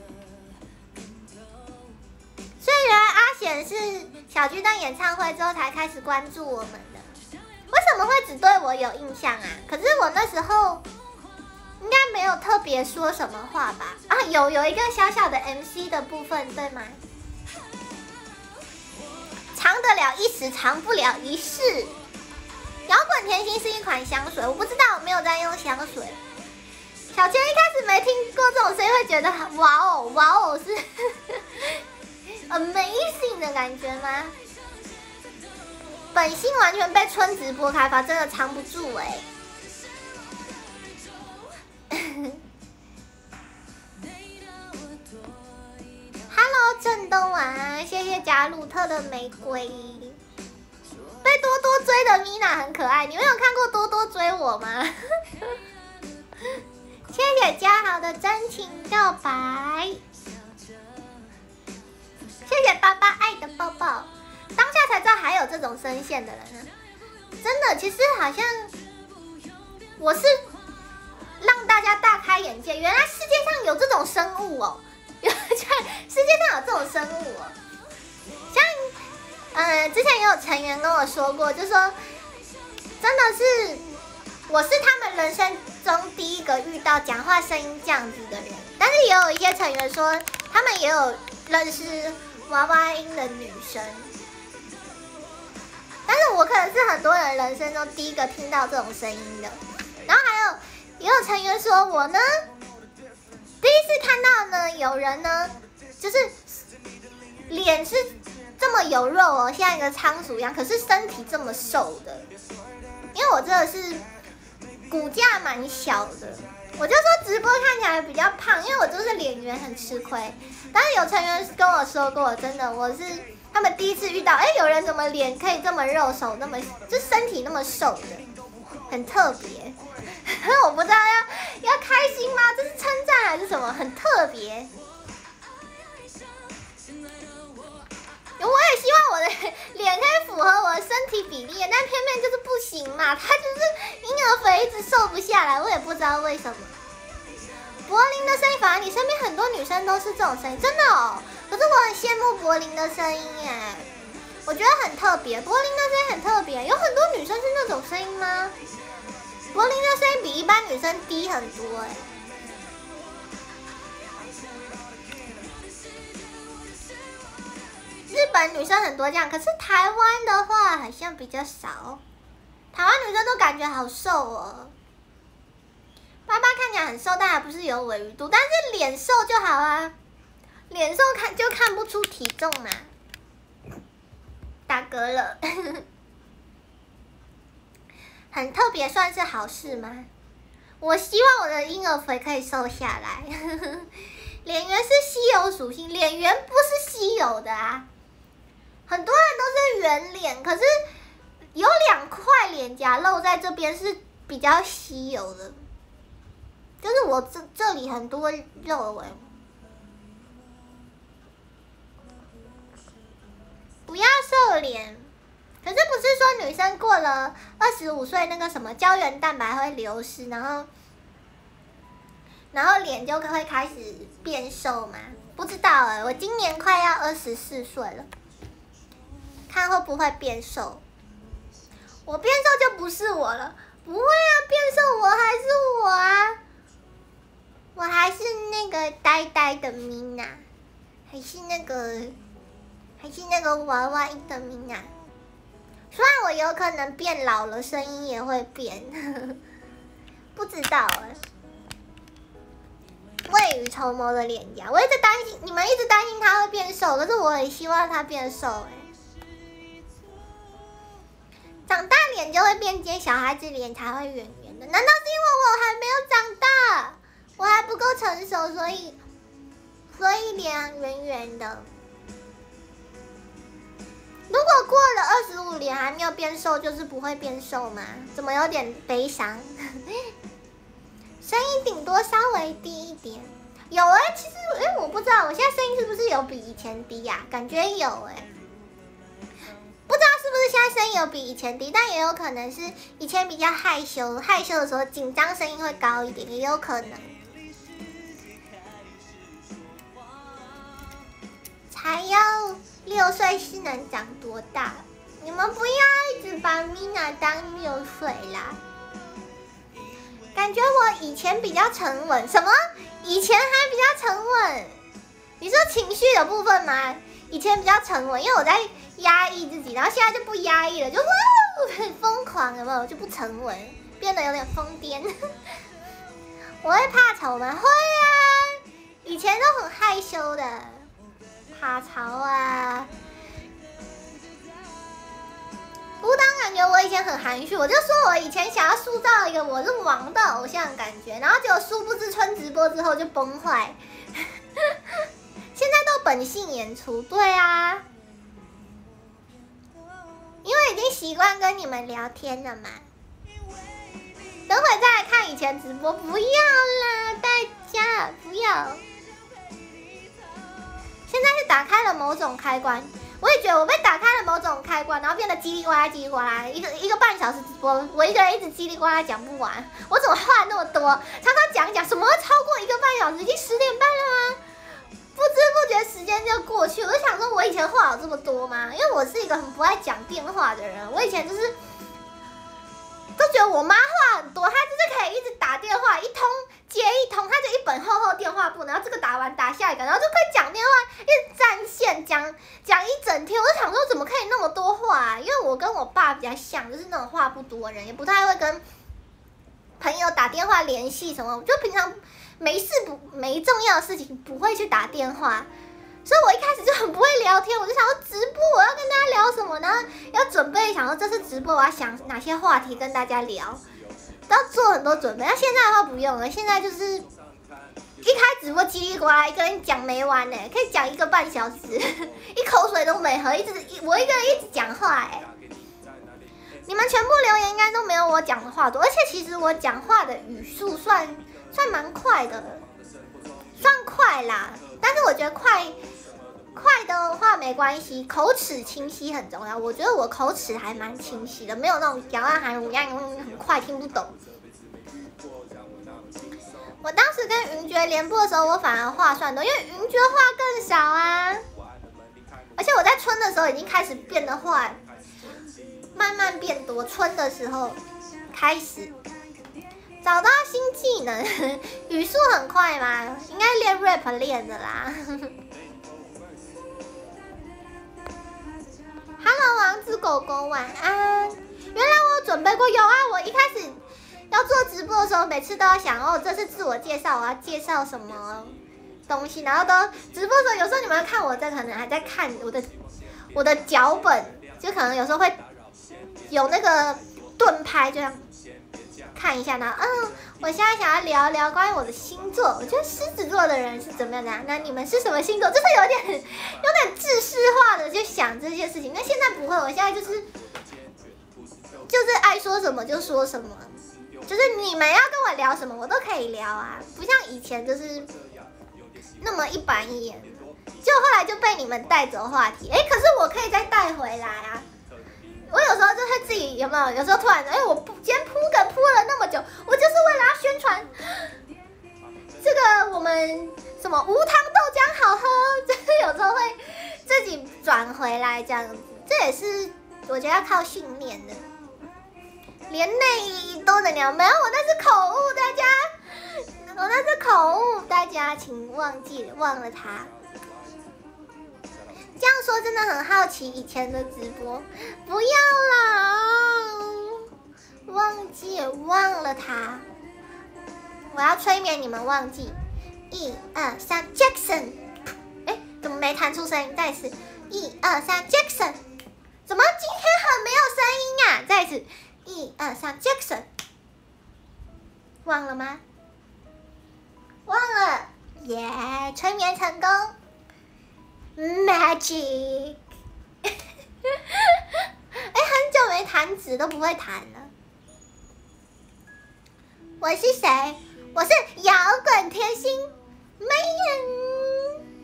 所以原来阿贤是小巨蛋演唱会之后才开始关注我们的。为什么会只对我有印象啊？可是我那时候应该没有特别说什么话吧？啊，有有一个小小的 M C 的部分，对吗？藏得了一时，藏不了一世。摇滚甜心是一款香水，我不知道，我没有在用香水。小千一开始没听过这种声音，会觉得哇哦哇哦是amazing 的感觉吗？本心完全被春直播开发，真的藏不住哎、欸。Hello 郑东晚安，谢谢加鲁特的玫瑰。被多多追的米娜很可爱，你们有看过多多追我吗？谢谢嘉豪的真情告白，谢谢爸爸爱的抱抱。当下才知道还有这种声线的人呢，真的，其实好像我是让大家大开眼界，原来世界上有这种生物哦，世界上有这种生物哦。像，呃，之前也有成员跟我说过，就说真的是我是他们人生中第一个遇到讲话声音这样子的人，但是也有一些成员说他们也有认识娃娃音的女生，但是我可能是很多人人生中第一个听到这种声音的。然后还有也有成员说我呢，第一次看到呢有人呢就是脸是这么有肉哦，像一个仓鼠一样，可是身体这么瘦的，因为我真的是骨架蛮小的，我就说直播看起来比较胖，因为我就是脸圆很吃亏。但是有成员跟我说过，真的我是他们第一次遇到，哎，有人怎么脸可以这么肉，手那么就身体那么瘦的，很特别。我不知道要要开心吗？这是称赞还是什么？很特别。我也希望我的脸可以符合我的身体比例，但偏偏就是不行嘛，它就是婴儿肥一直瘦不下来，我也不知道为什么。柏林的声音，反而你身边很多女生都是这种声音，真的哦。可是我很羡慕柏林的声音耶，我觉得很特别。柏林的声音很特别，有很多女生是那种声音吗？柏林的声音比一般女生低很多哎。日本女生很多这样，可是台湾的话好像比较少。台湾女生都感觉好瘦哦。爸爸看起来很瘦，但还不是有尾鱼肚，但是脸瘦就好啊。脸瘦看就看不出体重嘛。打嗝了。很特别，算是好事吗？我希望我的婴儿肥可以瘦下来。脸圆是稀有属性，脸圆不是稀有的啊。很多人都是圆脸，可是有两块脸颊露在这边是比较稀有的，就是我这这里很多肉哎。不要瘦脸，可是不是说女生过了二十五岁那个什么胶原蛋白会流失，然后然后脸就会开始变瘦吗？不知道哎，我今年快要二十四岁了。看会不会变瘦，我变瘦就不是我了，不会啊，变瘦我还是我啊。 我还是那个呆呆的米娜，还是那个，还是那个娃娃音的米娜。虽然我有可能变老了，声音也会变，不知道哎。未雨绸缪的脸颊，我一直担心，你们一直担心他会变瘦，可是我也希望他变瘦哎。长大脸就会变尖，小孩子脸才会圆圆的。难道是因为我还没有长大，我还不够成熟，所以所以脸圆圆的？如果过了二十五脸还没有变瘦，就是不会变瘦吗？怎么有点悲伤？声音顶多稍微低一点。有哎、欸，其实哎、欸，我不知道我现在声音是不是有比以前低呀、啊？感觉有哎、欸。不知道是不是现在声音有比以前低，但也有可能是以前比较害羞，害羞的时候紧张声音会高一点，也有可能。才要六岁是能长多大？你们不要一直把米娜当六岁啦。感觉我以前比较沉稳，什么？以前还比较沉稳？你说情绪的部分吗？以前比较沉稳，因为我在压抑自己，然后现在就不压抑了，就很疯狂，有没有？就不沉稳，变得有点疯癫。我会怕丑吗？会啊，以前都很害羞的，怕吵啊。不当感觉我以前很含蓄，我就说我以前想要塑造一个我是王的偶像感觉，然后结果殊不知春直播之后就崩坏。现在都本性演出，对啊，因为已经习惯跟你们聊天了嘛。等会再来看以前直播，不要啦，大家不要。现在是打开了某种开关。我也觉得我被打开了某种开关，然后变得叽里呱啦叽里呱啦，一个一个半小时直播，我一个人一直叽里呱啦讲不完。我怎么话那么多？常常讲一讲，什么超过一个半小时？已经十点半了吗？不知不觉时间就过去。我就想说，我以前话有这么多吗？因为我是一个很不爱讲电话的人，我以前就是都觉得我妈话很多，她就是可以一直打电话，一通接一通，她就一本厚厚电话簿，然后这个打完打下一个，然后就可以讲电话，一直占线讲讲一整天。我就想说，怎么可以那么多话啊？因为我跟我爸比较像，就是那种话不多的人，也不太会跟朋友打电话联系什么，我就平常没事不没重要的事情不会去打电话。所以我一开始就很不会聊天，我就想说直播我要跟大家聊什么呢？要准备想说这次直播我要想哪些话题跟大家聊，都要做很多准备。那现在的话不用了，现在就是一开直播叽里呱啦，一个人讲没完呢，可以讲一个半小时，一口水都没喝，一直我一个人一直讲话哎。你们全部留言应该都没有我讲的话多，而且其实我讲话的语速算算蛮快的，算快啦。但是我觉得快快的话没关系，口齿清晰很重要。我觉得我口齿还蛮清晰的，没有那种讲话含糊一样很快听不懂。我当时跟云爵联播的时候，我反而话算多，因为云爵话更少啊。而且我在春的时候已经开始变的话，慢慢变多。春的时候开始找到新技能，语速很快嘛，应该练 rap 练的啦。Hello， 王子狗狗晚安。原来我有准备过，有啊，我一开始要做直播的时候，每次都要想哦，这是自我介绍，我要介绍什么东西，然后都直播的时候，有时候你们看我在可能还在看我的我的脚本，就可能有时候会有那个盾拍，这样看一下呢。嗯，我现在想要聊聊关于我的星座，我觉得狮子座的人是怎么样的、啊？那你们是什么星座？就是有点有点制式化的就想这些事情。那现在不会，我现在就是就是爱说什么就说什么。就是你们要跟我聊什么，我都可以聊啊，不像以前就是那么一板一眼。就后来就被你们带走话题，哎，可是我可以再带回来啊。我有时候就会自己有没有？有时候突然，哎，我今天铺梗铺了那么久，我就是为了要宣传这个我们什么无糖豆浆好喝，就是有时候会自己转回来这样子，这也是我觉得要靠训练的。连内衣都能聊，没有我那是口误，大家我那是口误，大家请忘记忘了它。这样说真的很好奇以前的直播，不要啦，忘记忘了它。我要催眠你们忘记。一二三 ，Jackson。哎，怎么没弹出声音？再一次，一二三 ，Jackson。怎么今天很没有声音啊？再一次，一二三 ，Jackson。忘了吗？忘了，耶、yeah, ！催眠成功 ，Magic！ 哎，很久没弹指都不会弹了。我是谁？我是摇滚甜心 Mayan。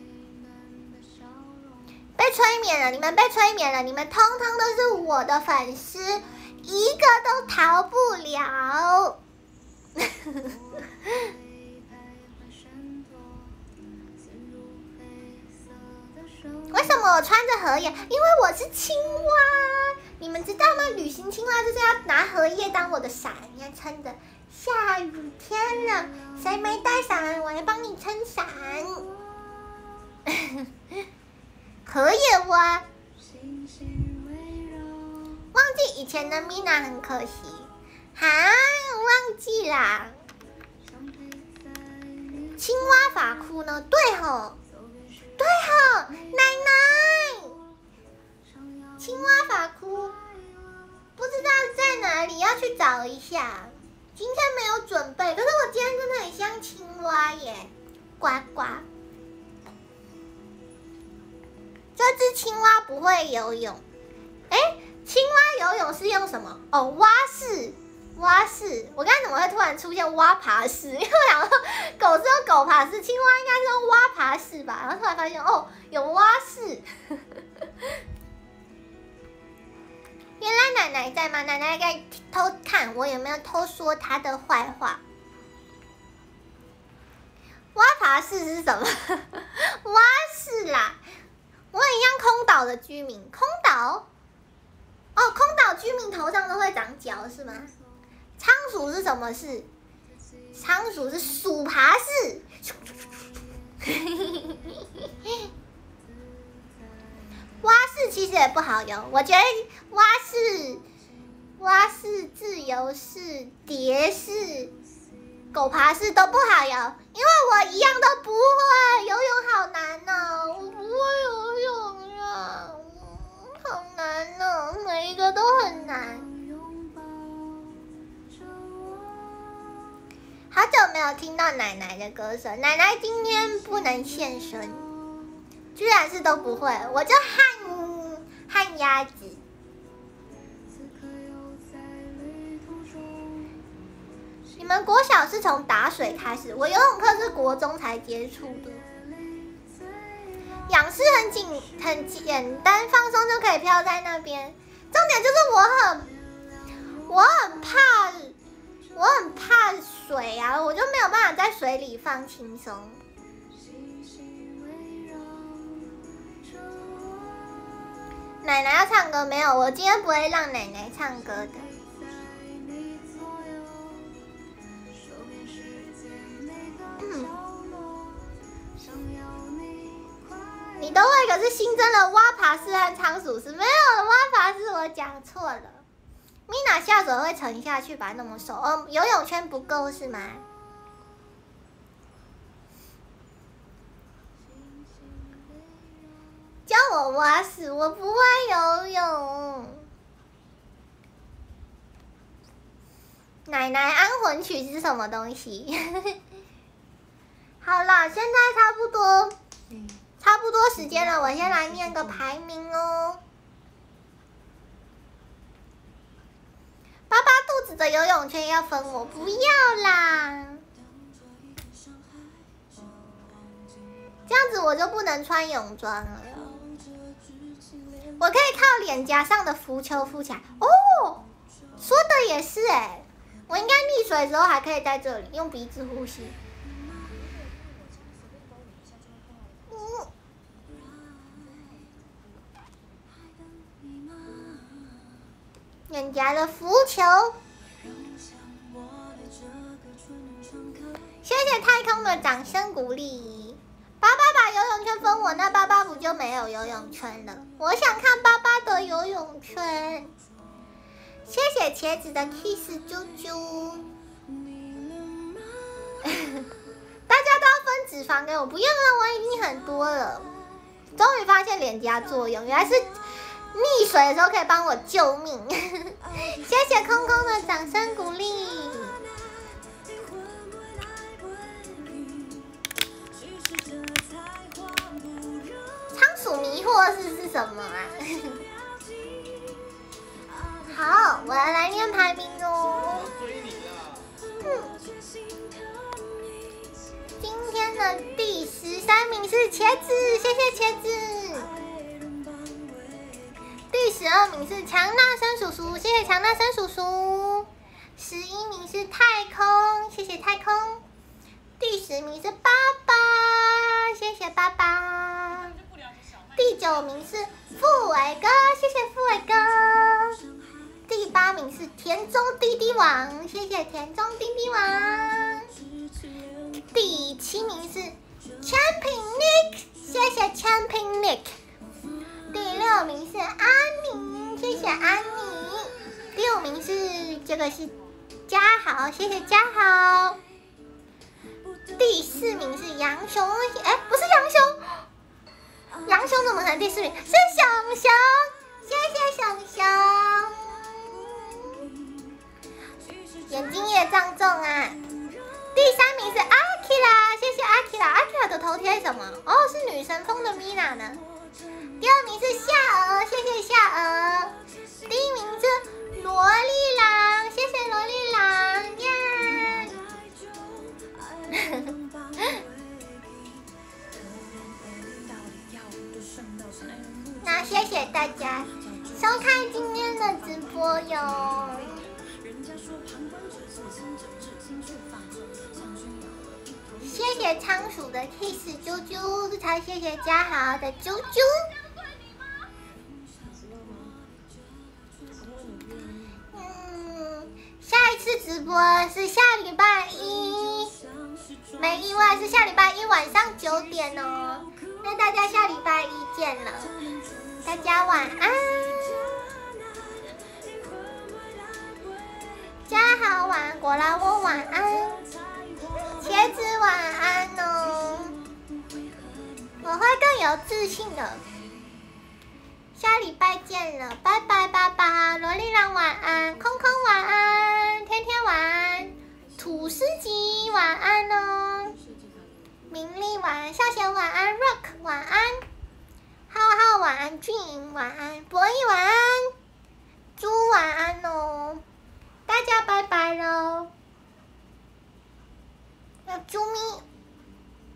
被催眠了，你们被催眠了，你们通通都是我的粉丝，一个都逃不了。为什么我穿着荷叶？因为我是青蛙，你们知道吗？旅行青蛙就是要拿荷叶当我的伞，要撑着。下雨天了，谁没带伞？我来帮你撑伞。荷叶蛙，忘记以前的 Mina 很可惜。哈，忘记啦。青蛙法哭呢？对吼，对吼，奶奶。青蛙法哭，不知道在哪里，要去找一下。今天没有准备，可是我今天真的很像青蛙耶，呱呱。这只青蛙不会游泳，哎，青蛙游泳是用什么？哦，蛙式。蛙式，我刚才怎么会突然出现蛙爬式？因为我想说狗是用狗爬式，青蛙应该是用蛙爬式吧？然后突然发现哦，有蛙式。原来奶奶在吗？奶奶在偷看我有没有偷说她的坏话。蛙爬式是什么？蛙式啦，我很像空岛的居民。空岛？哦，空岛居民头上都会长角是吗？仓鼠是什么式？仓鼠是鼠爬式。蛙式其实也不好游，我觉得蛙式、蛙式、自由式、蝶式、狗爬式都不好游，因为我一样都不会游泳，好难哦！我不会游泳啊，好难哦，每一个都很难。好久没有听到奶奶的歌声，奶奶今天不能现身，居然是都不会，我就旱旱鸭子。你们国小是从打水开始，我游泳课是国中才接触的。仰视很紧很简单，放松就可以飘在那边。重点就是我很我很怕。我很怕水啊，我就没有办法在水里放轻松。奶奶要唱歌没有？我今天不会让奶奶唱歌的。嗯、你都会，可是新增了蛙爬式和仓鼠式，没有蛙爬式，我讲错了。Mina 下水会沉下去吧？那么瘦哦，游泳圈不够是吗？教我蛙式，我不会游泳。奶奶安魂曲是什么东西？好了，现在差不多，差不多时间了，我先来念个排名哦。爸爸肚子的游泳圈要分我，不要啦！这样子我就不能穿泳装了。我可以靠脸颊上的浮球浮起来。哦，说的也是哎，我应该溺水的时候还可以在这里用鼻子呼吸。嗯。脸颊的浮球，谢谢太空的掌声鼓励。爸爸把游泳圈分我，那爸爸不就没有游泳圈了？我想看爸爸的游泳圈。谢谢茄子的 kiss 啾啾。大家都要分脂肪给我，不用了，我已经很多了。终于发现脸颊作用，原来是溺水的时候可以帮我救命。谢谢空空的掌声鼓励。仓鼠迷惑是是什么啊？好，我要来念排名哦。嗯，今天的第十三名是茄子，谢谢茄子。第十二名是强大生叔叔，谢谢强大生叔叔。十一名是太空，谢谢太空。第十名是爸爸，谢谢爸爸。第九名是富伟哥，谢谢富伟哥。第八名是田中滴滴王，谢谢田中滴滴王。第七名是 Champion Nick， 谢谢 Champion Nick。第六名是安妮，谢谢安妮。第五名是这个是嘉豪，谢谢嘉豪。第四名是杨雄，哎，不是杨雄，杨雄怎么成第四名？是熊熊，谢谢熊熊。眼睛也胀重啊。第三名是阿 Kira， 谢谢阿 Kira。阿 Kira 的头贴是什么？哦，是女神风的 Mina 呢。第二名是夏娥，谢谢夏娥。第一名是萝莉狼，谢谢萝莉狼，耶！那谢谢大家收看今天的直播哟。谢谢仓鼠的 kiss 啾啾，才谢谢嘉豪的啾啾。嗯，下一次直播是下礼拜一，没意外是下礼拜一晚上九点哦。那大家下礼拜一见了，大家晚安。嘉豪晚安，果然我晚安。茄子晚安哦，我会更有自信的。下礼拜见了，拜拜爸爸，萝莉狼晚安，空空晚安，天天晚安，土司机晚安哦，明丽晚安，笑笑晚安 ，Rock 晚安，浩浩晚安 ，Dream 晚安，博弈晚安，猪晚安哦，大家拜拜喽。啾咪，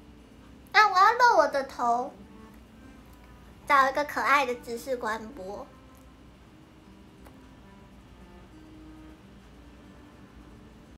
啊！我要露我的头，找一个可爱的姿势关播。